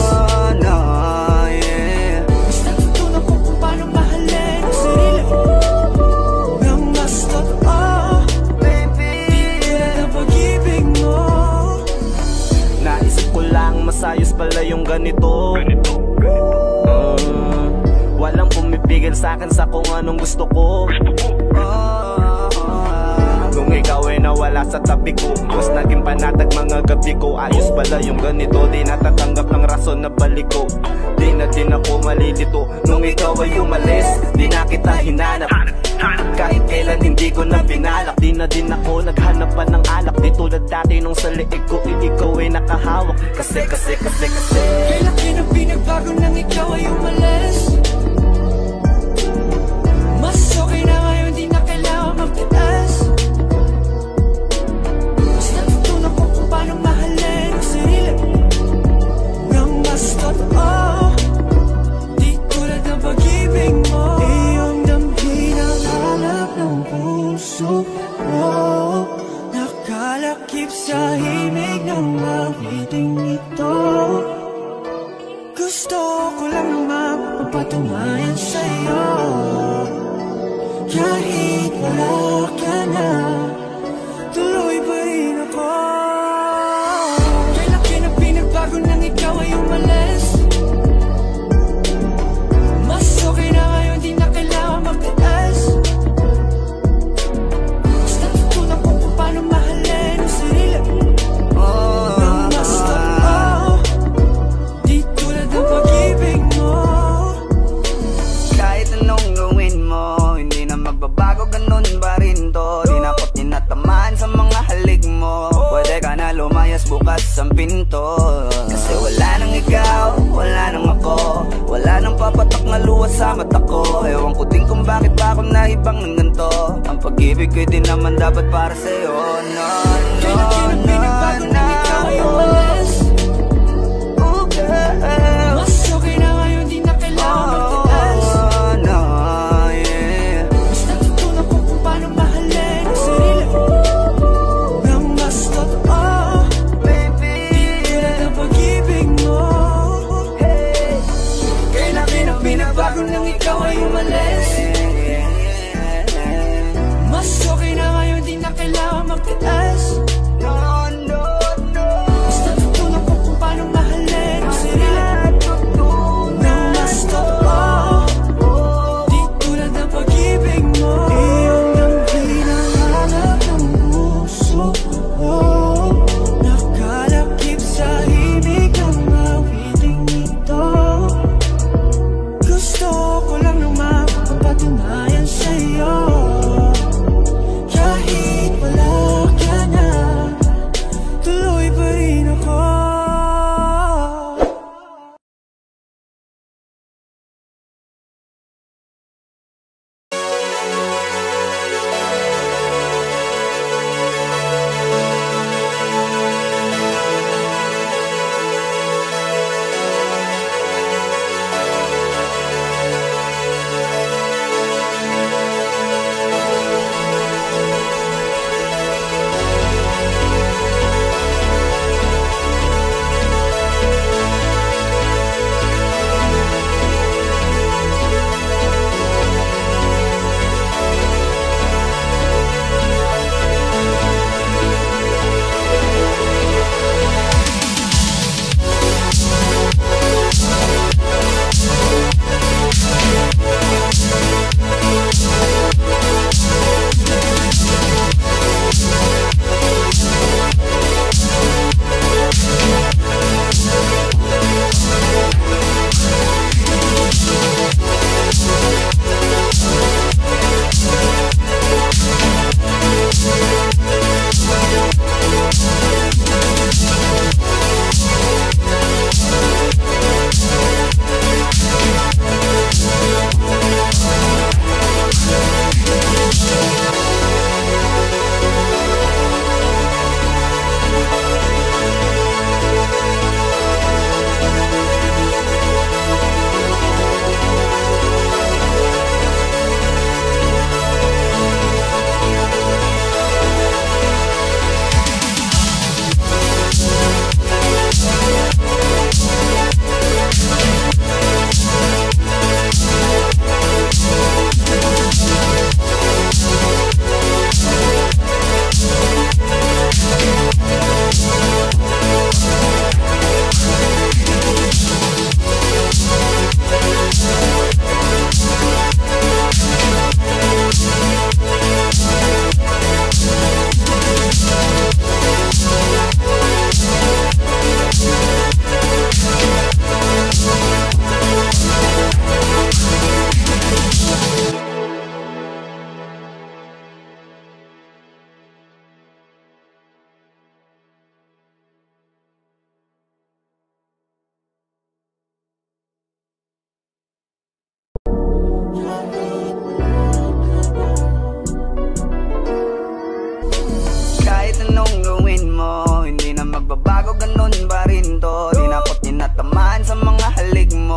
Basta tutunan ko kung paano mahalin ang sarili nang mas totoo, baby. Di tulad ang pag-ibig mo. Naisip ko lang masayos pala yung ganito. Walang pumipigil sa'kin sa kung anong gusto ko. Nung ikaw ay nawala sa tabi ko, mas naging panatag mga gabi ko. Ayos pala yung ganito, di natatanggap ng rason na balik ko. Di na din ako malilito nung ikaw ay umalis. Di na kita hinanap, kahit kailan hindi ko na pinalak. Di na din ako naghanap pa ng alak. Di tulad dati nung sa liig ko, ikaw ay nakahawak. Kasi Kailan pinagbago nang ikaw ay umalis. Mas okay na ngayon, di na kailangan magtaas. Basta tutunan ko kung paano mahalin ang sarili nang mas totoo, di tulad ng pag-ibig mo. Iyong damhin ang hanap ng puso sa himig ng awiting ito. Gusto ko lang naman mapatunayan sa'yo, kahit wala ka na, tuloy pa rin ako. Kailan ka na pinagbago nang ikaw ay umalis? Mas okay na ngayon, di na kailangan magtaas. Basta tutunan ko kung paano mahalin ang sarili nang mas totoo, di tulad ng pag-ibig mo. Kahit anong gawin mo, hindi na magbabago, ganun pa rin to. Di na ako tinatamaan sa mga halik mo. Pwede ka na lumayas, bukas ang pinto. Kasi wala nang ikaw, wala nang ako, wala nang papatak na luha sa mata ko. Ewan ko din kung bakit ba ako naibang ng ganito. Ang pag-ibig ko'y di naman dapat para sa'yo. No, no, no, no, ikaw ay umalis. Mas okay na ngayon, di na kailangan magtaas. No, yeah. Basta tutunan ko kung paano mahalin ang sarili nang mas totoo, baby. Di tulad ng pag-ibig mo. Kailan ka na pinagbago nang ikaw ay umalis? Mas okay na ngayon, di na kailangan magtaas. No, no, no. Basta tutunan ko kung paano mahalin ang sarili nang mas totoo, di tulad ng pag-ibig mo. Iyon ang hinahanap ng puso ko, nakalakip sa himig ng awiting ito. Gusto ko lang naman mapatunayan sa'yo, kahit wala ka na, tuloy pa rin ako.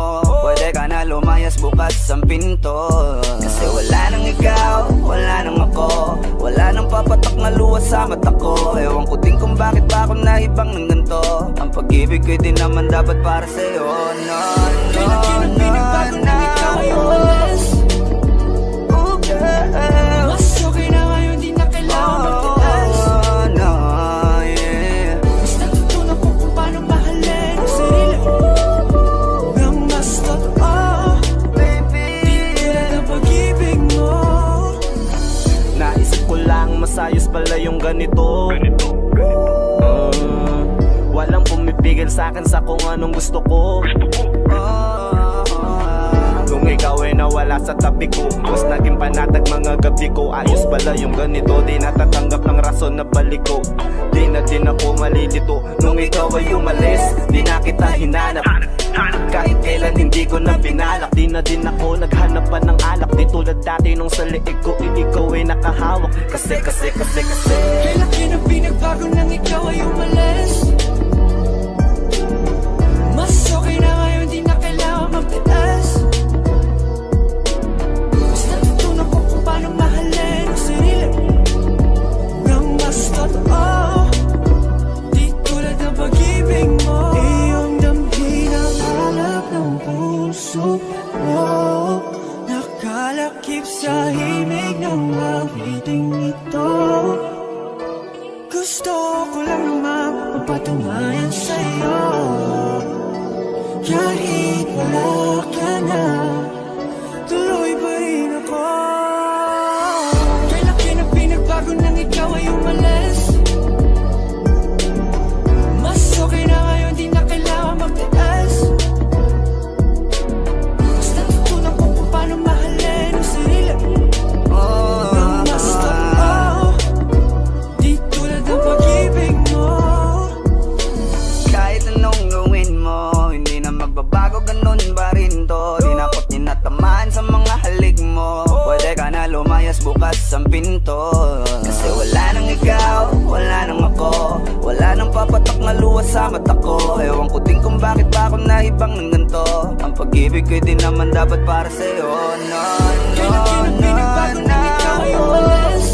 bukas ang pinto. Kasi wala nang ikaw, wala nang ako, ako. Wala nang papatak na luha sa mata ko. Ewan ko din kung bakit ba ako naibang ng ganito. Ang pag-ibig ko'y di naman dapat para sa'yo. No, no, no, no. Ikaw ay umalis. Mas okay na ngayon, di na kailangan magtiis. No, yeah. Mas natutunan ko kung paano mahalin ang sarili nang mas totoo. Baby, di tulad ang pag-ibig mo. Naisip ko lang masayos pala yung ganito. Walang pumipigil sa'kin sa kung anong gusto ko. Nung ikaw ay nawala sa tabi ko, mas naging panatag mga gabi ko. Ayos pala yung ganito, di natatanggap ng rason na balik ko. Di na din ako malilito. Nung ikaw ay umalis, di na kita hinanap. Kahit kailan hindi ko na pinalak. Di na din ako naghanap pa ng alak. Di tulad dati nung sa liig ko, ikaw ay nakahawak. Kasi kailan na pinagbago nang ikaw ay umalis. Mas okay na ngayon, di na kailangan magtiis. Mas natutunan ko kung paano mahalin ang sarili nang mas totoo. Di tulad ng pag-ibig mo. Iyong damhin ang hanap ng puso mo. Nakalakip sa himig ng awiting ito. Gusto ko lang naman mapatunayan sa'yo. Kahit wala ka na, tuloy pa rin ako. Kailan na pinagbago nang ikaw ay umalis. Mas okay na ngayon, di na kailangan magtiis. Mas natutunan ko kung paano mahalin ang sarili nang mas totoo. Di tulad ng pag-ibig mo. Kahit anong gawin mo, hindi na magbabago, ganun pa rin to. Di na ako't tinatamaan sa mga halik mo. Pwede ka na lumayas, bukas ang pinto. Kasi wala nang ikaw, wala nang ako. Wala nang papatak na luha sa mata ko. Ewan ko din kung bakit ba ako naibang ng ganito. Ang pag-ibig ko'y di naman dapat para sa'yo. No, no, no, no. Ikaw ay umalis.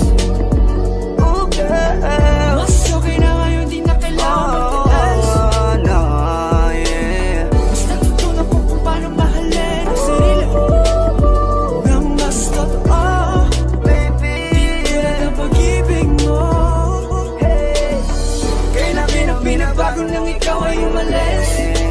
Mas okay na ngayon, di na kailangan magtiis. No, yeah. Mas natutunan ko kung paano mahalin ang sarili nang mas totoo. Baby, di tulad ng pag-ibig mo. Kailan na pinagbago nang ikaw ay umalis.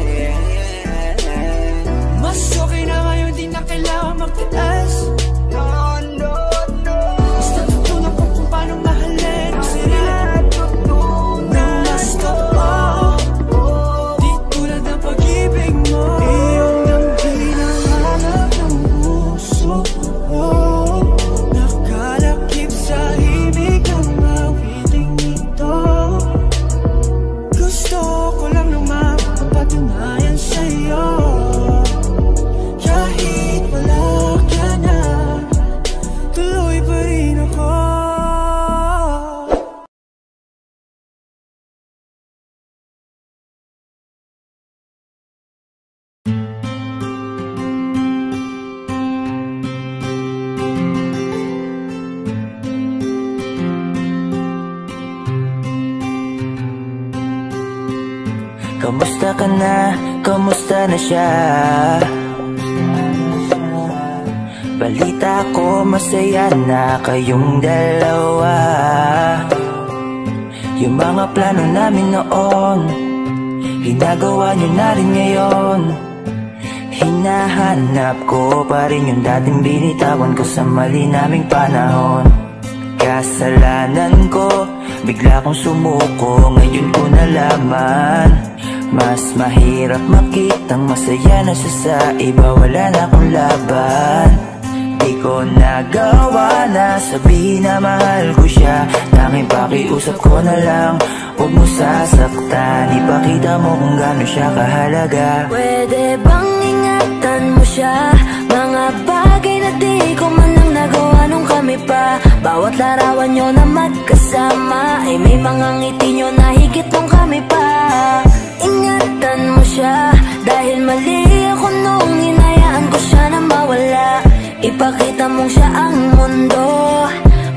Mas okay na ngayon, di na kailangan magtiis. No, no, no. Mas natutunan ko kung paano mahalin ang sarili nang mas totoo. Di tulad ng pag-ibig mo. Iyong damhin ang hanap ng puso mo. Nakalakip sa himig ng awiting ito. Gusto ko lang naman mapatunayan sa'yo. Kahit wala ka na, tuloy pa rin ako. Kamusta ka na? Kamusta na siya? Balita ko masaya na kayong dalawa. Yung mga plano namin noon, ginagawa nyo na rin ngayon. Hinahanap ko pa rin yung dating binitawan ko sa mali naming panahon. Kasalanan ko, bigla kong sumuko, ngayon ko nalaman. Mas mahirap makitang masaya na siya sa iba, wala na akong laban. Di ko nagawa na sabihin na mahal ko siya. Tanging pakiusap ko na lang, huwag mo sasaktan. Ipakita mo kung gaano siya kahalaga. Pwede bang ingatan mo siya? Mga bagay na di ko man lang nagawa nung kami pa. Bawat larawan nyo na magkasama ay may mga ngiti nyo na higit nung kami pa. Ingatan mo siya, dahil mali ako nung hinayaan ko siya na mawala. Ipakita mong siya ang mundo,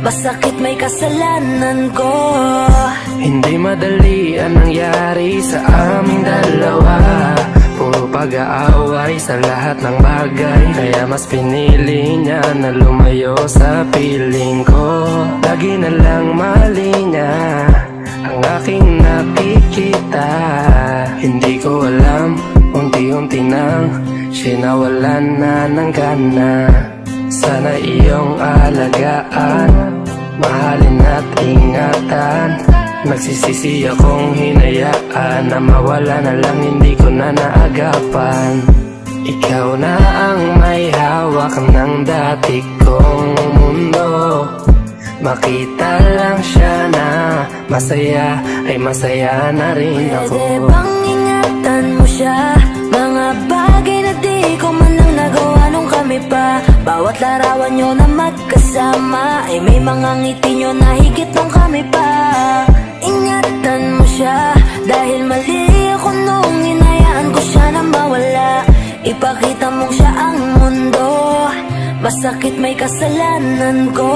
Masakit may kasalanan ko. Hindi madali ang nangyari sa aming dalawa. Puro pag-aaway sa lahat ng bagay, kaya mas pinili niya na lumayo sa piling ko. Lagi na lang mali niya ang aking nakikita. Hindi ko alam, unti-unti nang sinawalan na ng gana. Sana iyong alagaan, mahalin at ingatan. Nagsisisi akong hinayaan na mawala na lang, hindi ko na naagapan. Ikaw na ang may hawak ng dati kong mundo. Makita lang siya na masaya, ay masaya na rin ako. Pwede bang ingatan mo siya? Mga bagay na di ko man lang nagawa nung kami pa. Bawat larawan nyo na magkasama, ay may mga ngiti nyo na higit nung kami pa. Ingatan mo siya, dahil mali ako nung hinayaan ko siya na mawala. Ipakita mo siya ang mundo, masakit may kasalanan ko.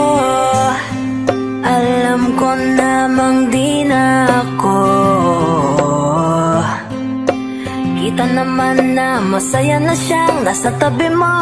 Alam ko namang di na ako. Kita naman na masaya na siyang nasa tabi mo.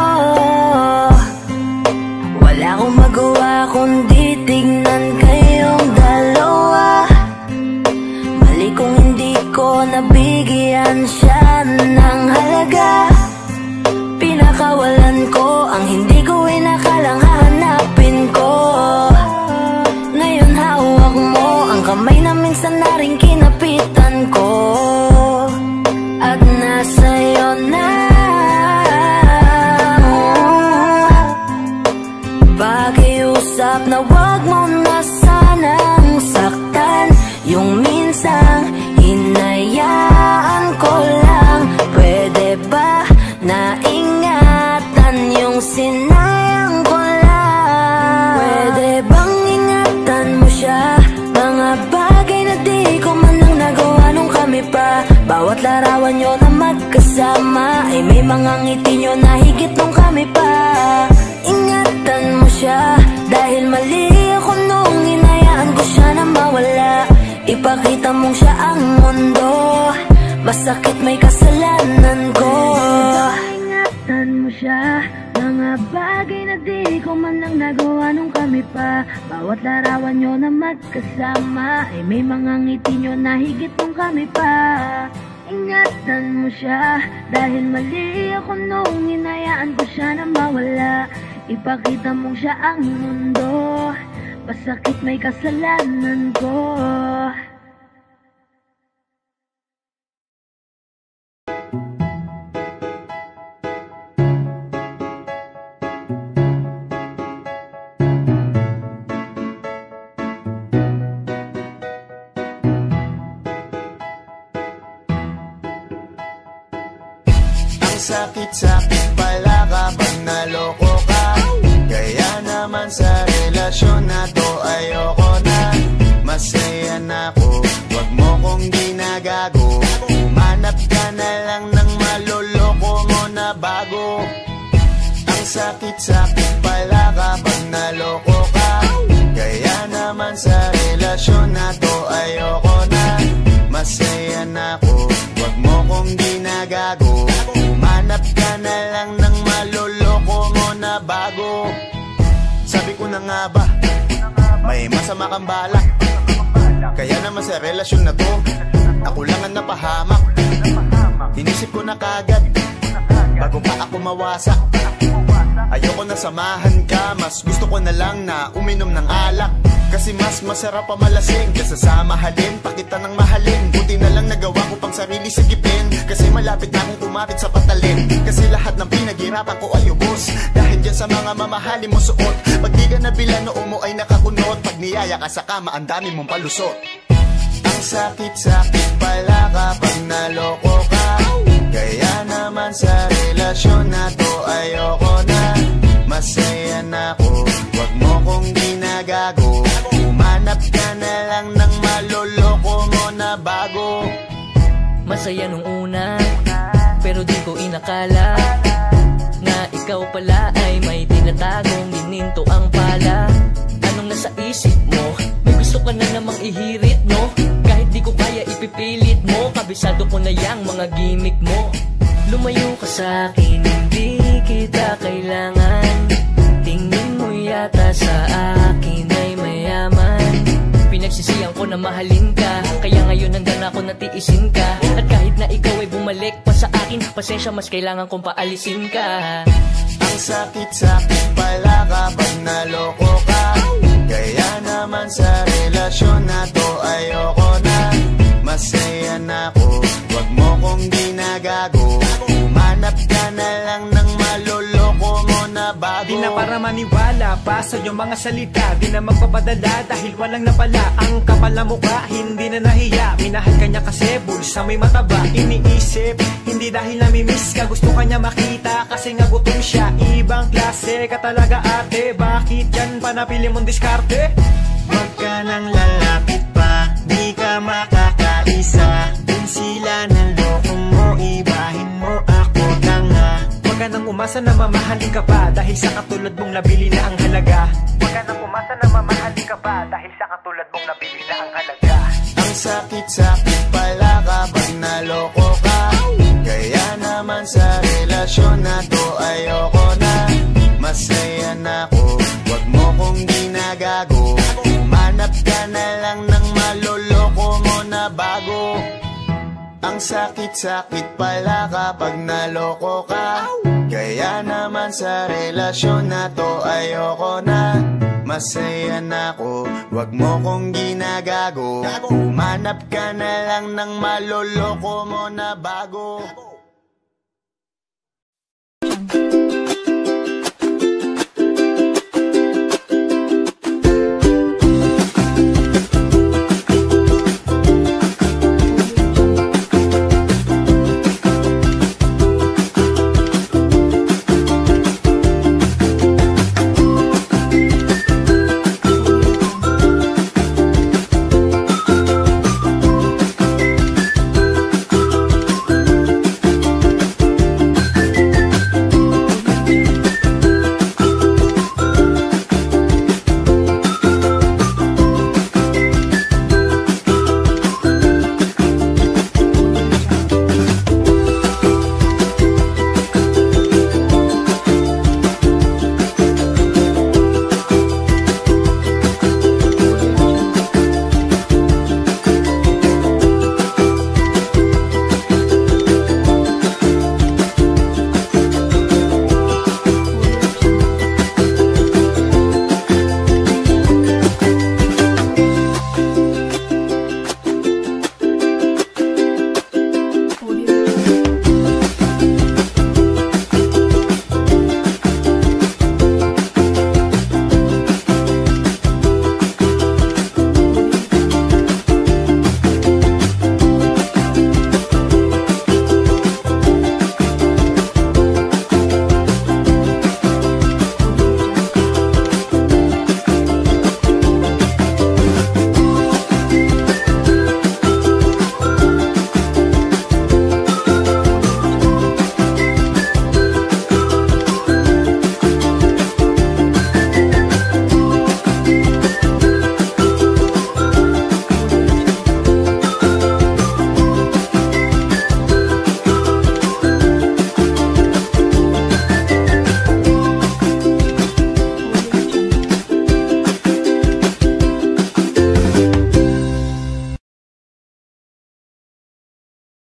Wala akong magawa kundi tignan kayong dalawa. Mali kung hindi ko nabigyan siya ng halaga. Pinakawalan ko ang hindi ko inakalang hahanapin ko. Ngayon hawak mo ang kamay na minsan na rin kinapitan ko. At nasa'yo na. Pakiusap na wag mo na sanang saktan. Yung minsang hinayaan ko lang. Pwede ba na ingatan yung sinayang ko lang? Pwede bang ingatan mo siya? Mga bagay na di ko man lang nagawa nung kami pa. Bawat larawan nyo na magkasama, ay may mga ngiti nyo na higit nung kami pa. Ingatan mo siya, dahil mali ako nung hinayaan ko siya na mawala. Ipakita mong siya ang mundo, masakit may kasalanan ko. Ingatan mo siya, mga bagay na di ko man lang nagawa nung kami pa. Bawat larawan nyo na magkasama, ay may mga ngiti nyo na higit nung kami pa. Ingatan mo siya, dahil mali ako nung hinayaan ko siya na mawala. Ipakita mong siya ang mundo, masakit may kasalanan ko. Sakit-sakit pala kapag naloko ka. Kaya naman sa relasyon na to ayoko na. Masaya na ako, wag mo kong ginagago. Umanap ka na lang ng maloloko mo na bago. Ang sakit-sakit pala kapag naloko ka. Kaya naman sa relasyon na to ayoko na. Masaya na ako, wag mo kong ginagago. Hanap ka na lang ng maloloko mo na bago. Sabi ko na nga ba, may masama kang balak. Kaya naman sa relasyon na to, ako lang ang napahamak. Inisip ko na kagad, bago pa ako mawasak. Ayoko na samahan ka, mas gusto ko na lang na uminom ng alak. Kasi mas masarap pa malasing kesa sa mahalin, pakita ng mahalin. Buti na lang nagawa ko pang sarili sigipin, kasi malapit na akong kumapit sa patalin. Kasi lahat ng pinaghirapan ko ay ubos, dahil dyan sa mga mamahalin mo suot. Pag di ka nabila noo mo ay nakakunot, pag niyaya ka sa kama ang dami mong palusot. Ang sakit-sakit pala kapag naloko ka. Kaya naman sa relasyon na to ayoko na. Masaya na ako, wag mo kong ginagago. Umanap ka na lang ng maloloko mo na bago. Masaya nung una, pero di ko inakala na ikaw pala ay may tinatagong gininto ang pala. Anong na sa isip mo. May gusto ka na namang ihirit, no? Kahit di ko kaya ipipilit mo, kabisado ko na yang mga gimmick mo. Lumayo ka sa'kin, hindi kita kailangan. Tingin mo yata sa akin ay mayaman. Pinagsisiyan ko na mahalin ka, kaya ngayon handa na ako natiisin ka. At kahit na ikaw ay bumalik pa sa akin, pasensya mas kailangan kong paalisin ka. Ang sakit-sakit pala kapag naloko ka. Kaya naman sa relasyon na to ayoko na. Masaya na ako, wag mo kong ginagago. Umanap ka na lang ng maloloko mo na bago. Di na para maniwala pa sa iyong mga salita. Di na magpapadala dahil walang napala. Ang kapal na mukha, hindi na nahiya. Minahal ka niya kasi bulsa may mataba. Iniisip, hindi dahil namimiss ka. Gusto ka niya makita kasi nga gutom siya. Ibang klase ka talaga ate. Bakit yan pa napili mong diskarte? Wag ka nang lalapit pa, di ka makakaisa. Kung sila naloko mo, ibahin mo ako tanga. Wag ka nang umasa na mamahalin ka pa, dahil sa katulad mong nabili na ang halaga. Wag ka nang umasa na mamahalin ka pa, dahil sa katulad mong nabili na ang halaga. Ang sakit-sakit pala kapag naloko ka. Kaya naman sa relasyon na to ayoko na. Masaya na ako, wag mo kong ginagago. Umanap ka na lang ng maloloko mo na bago. Ang sakit-sakit pala kapag naloko ka. Kaya naman sa relasyon na to ayoko na. Masaya na ako, wag mo kong ginagago. Umanap ka na lang ng maloloko mo na bago.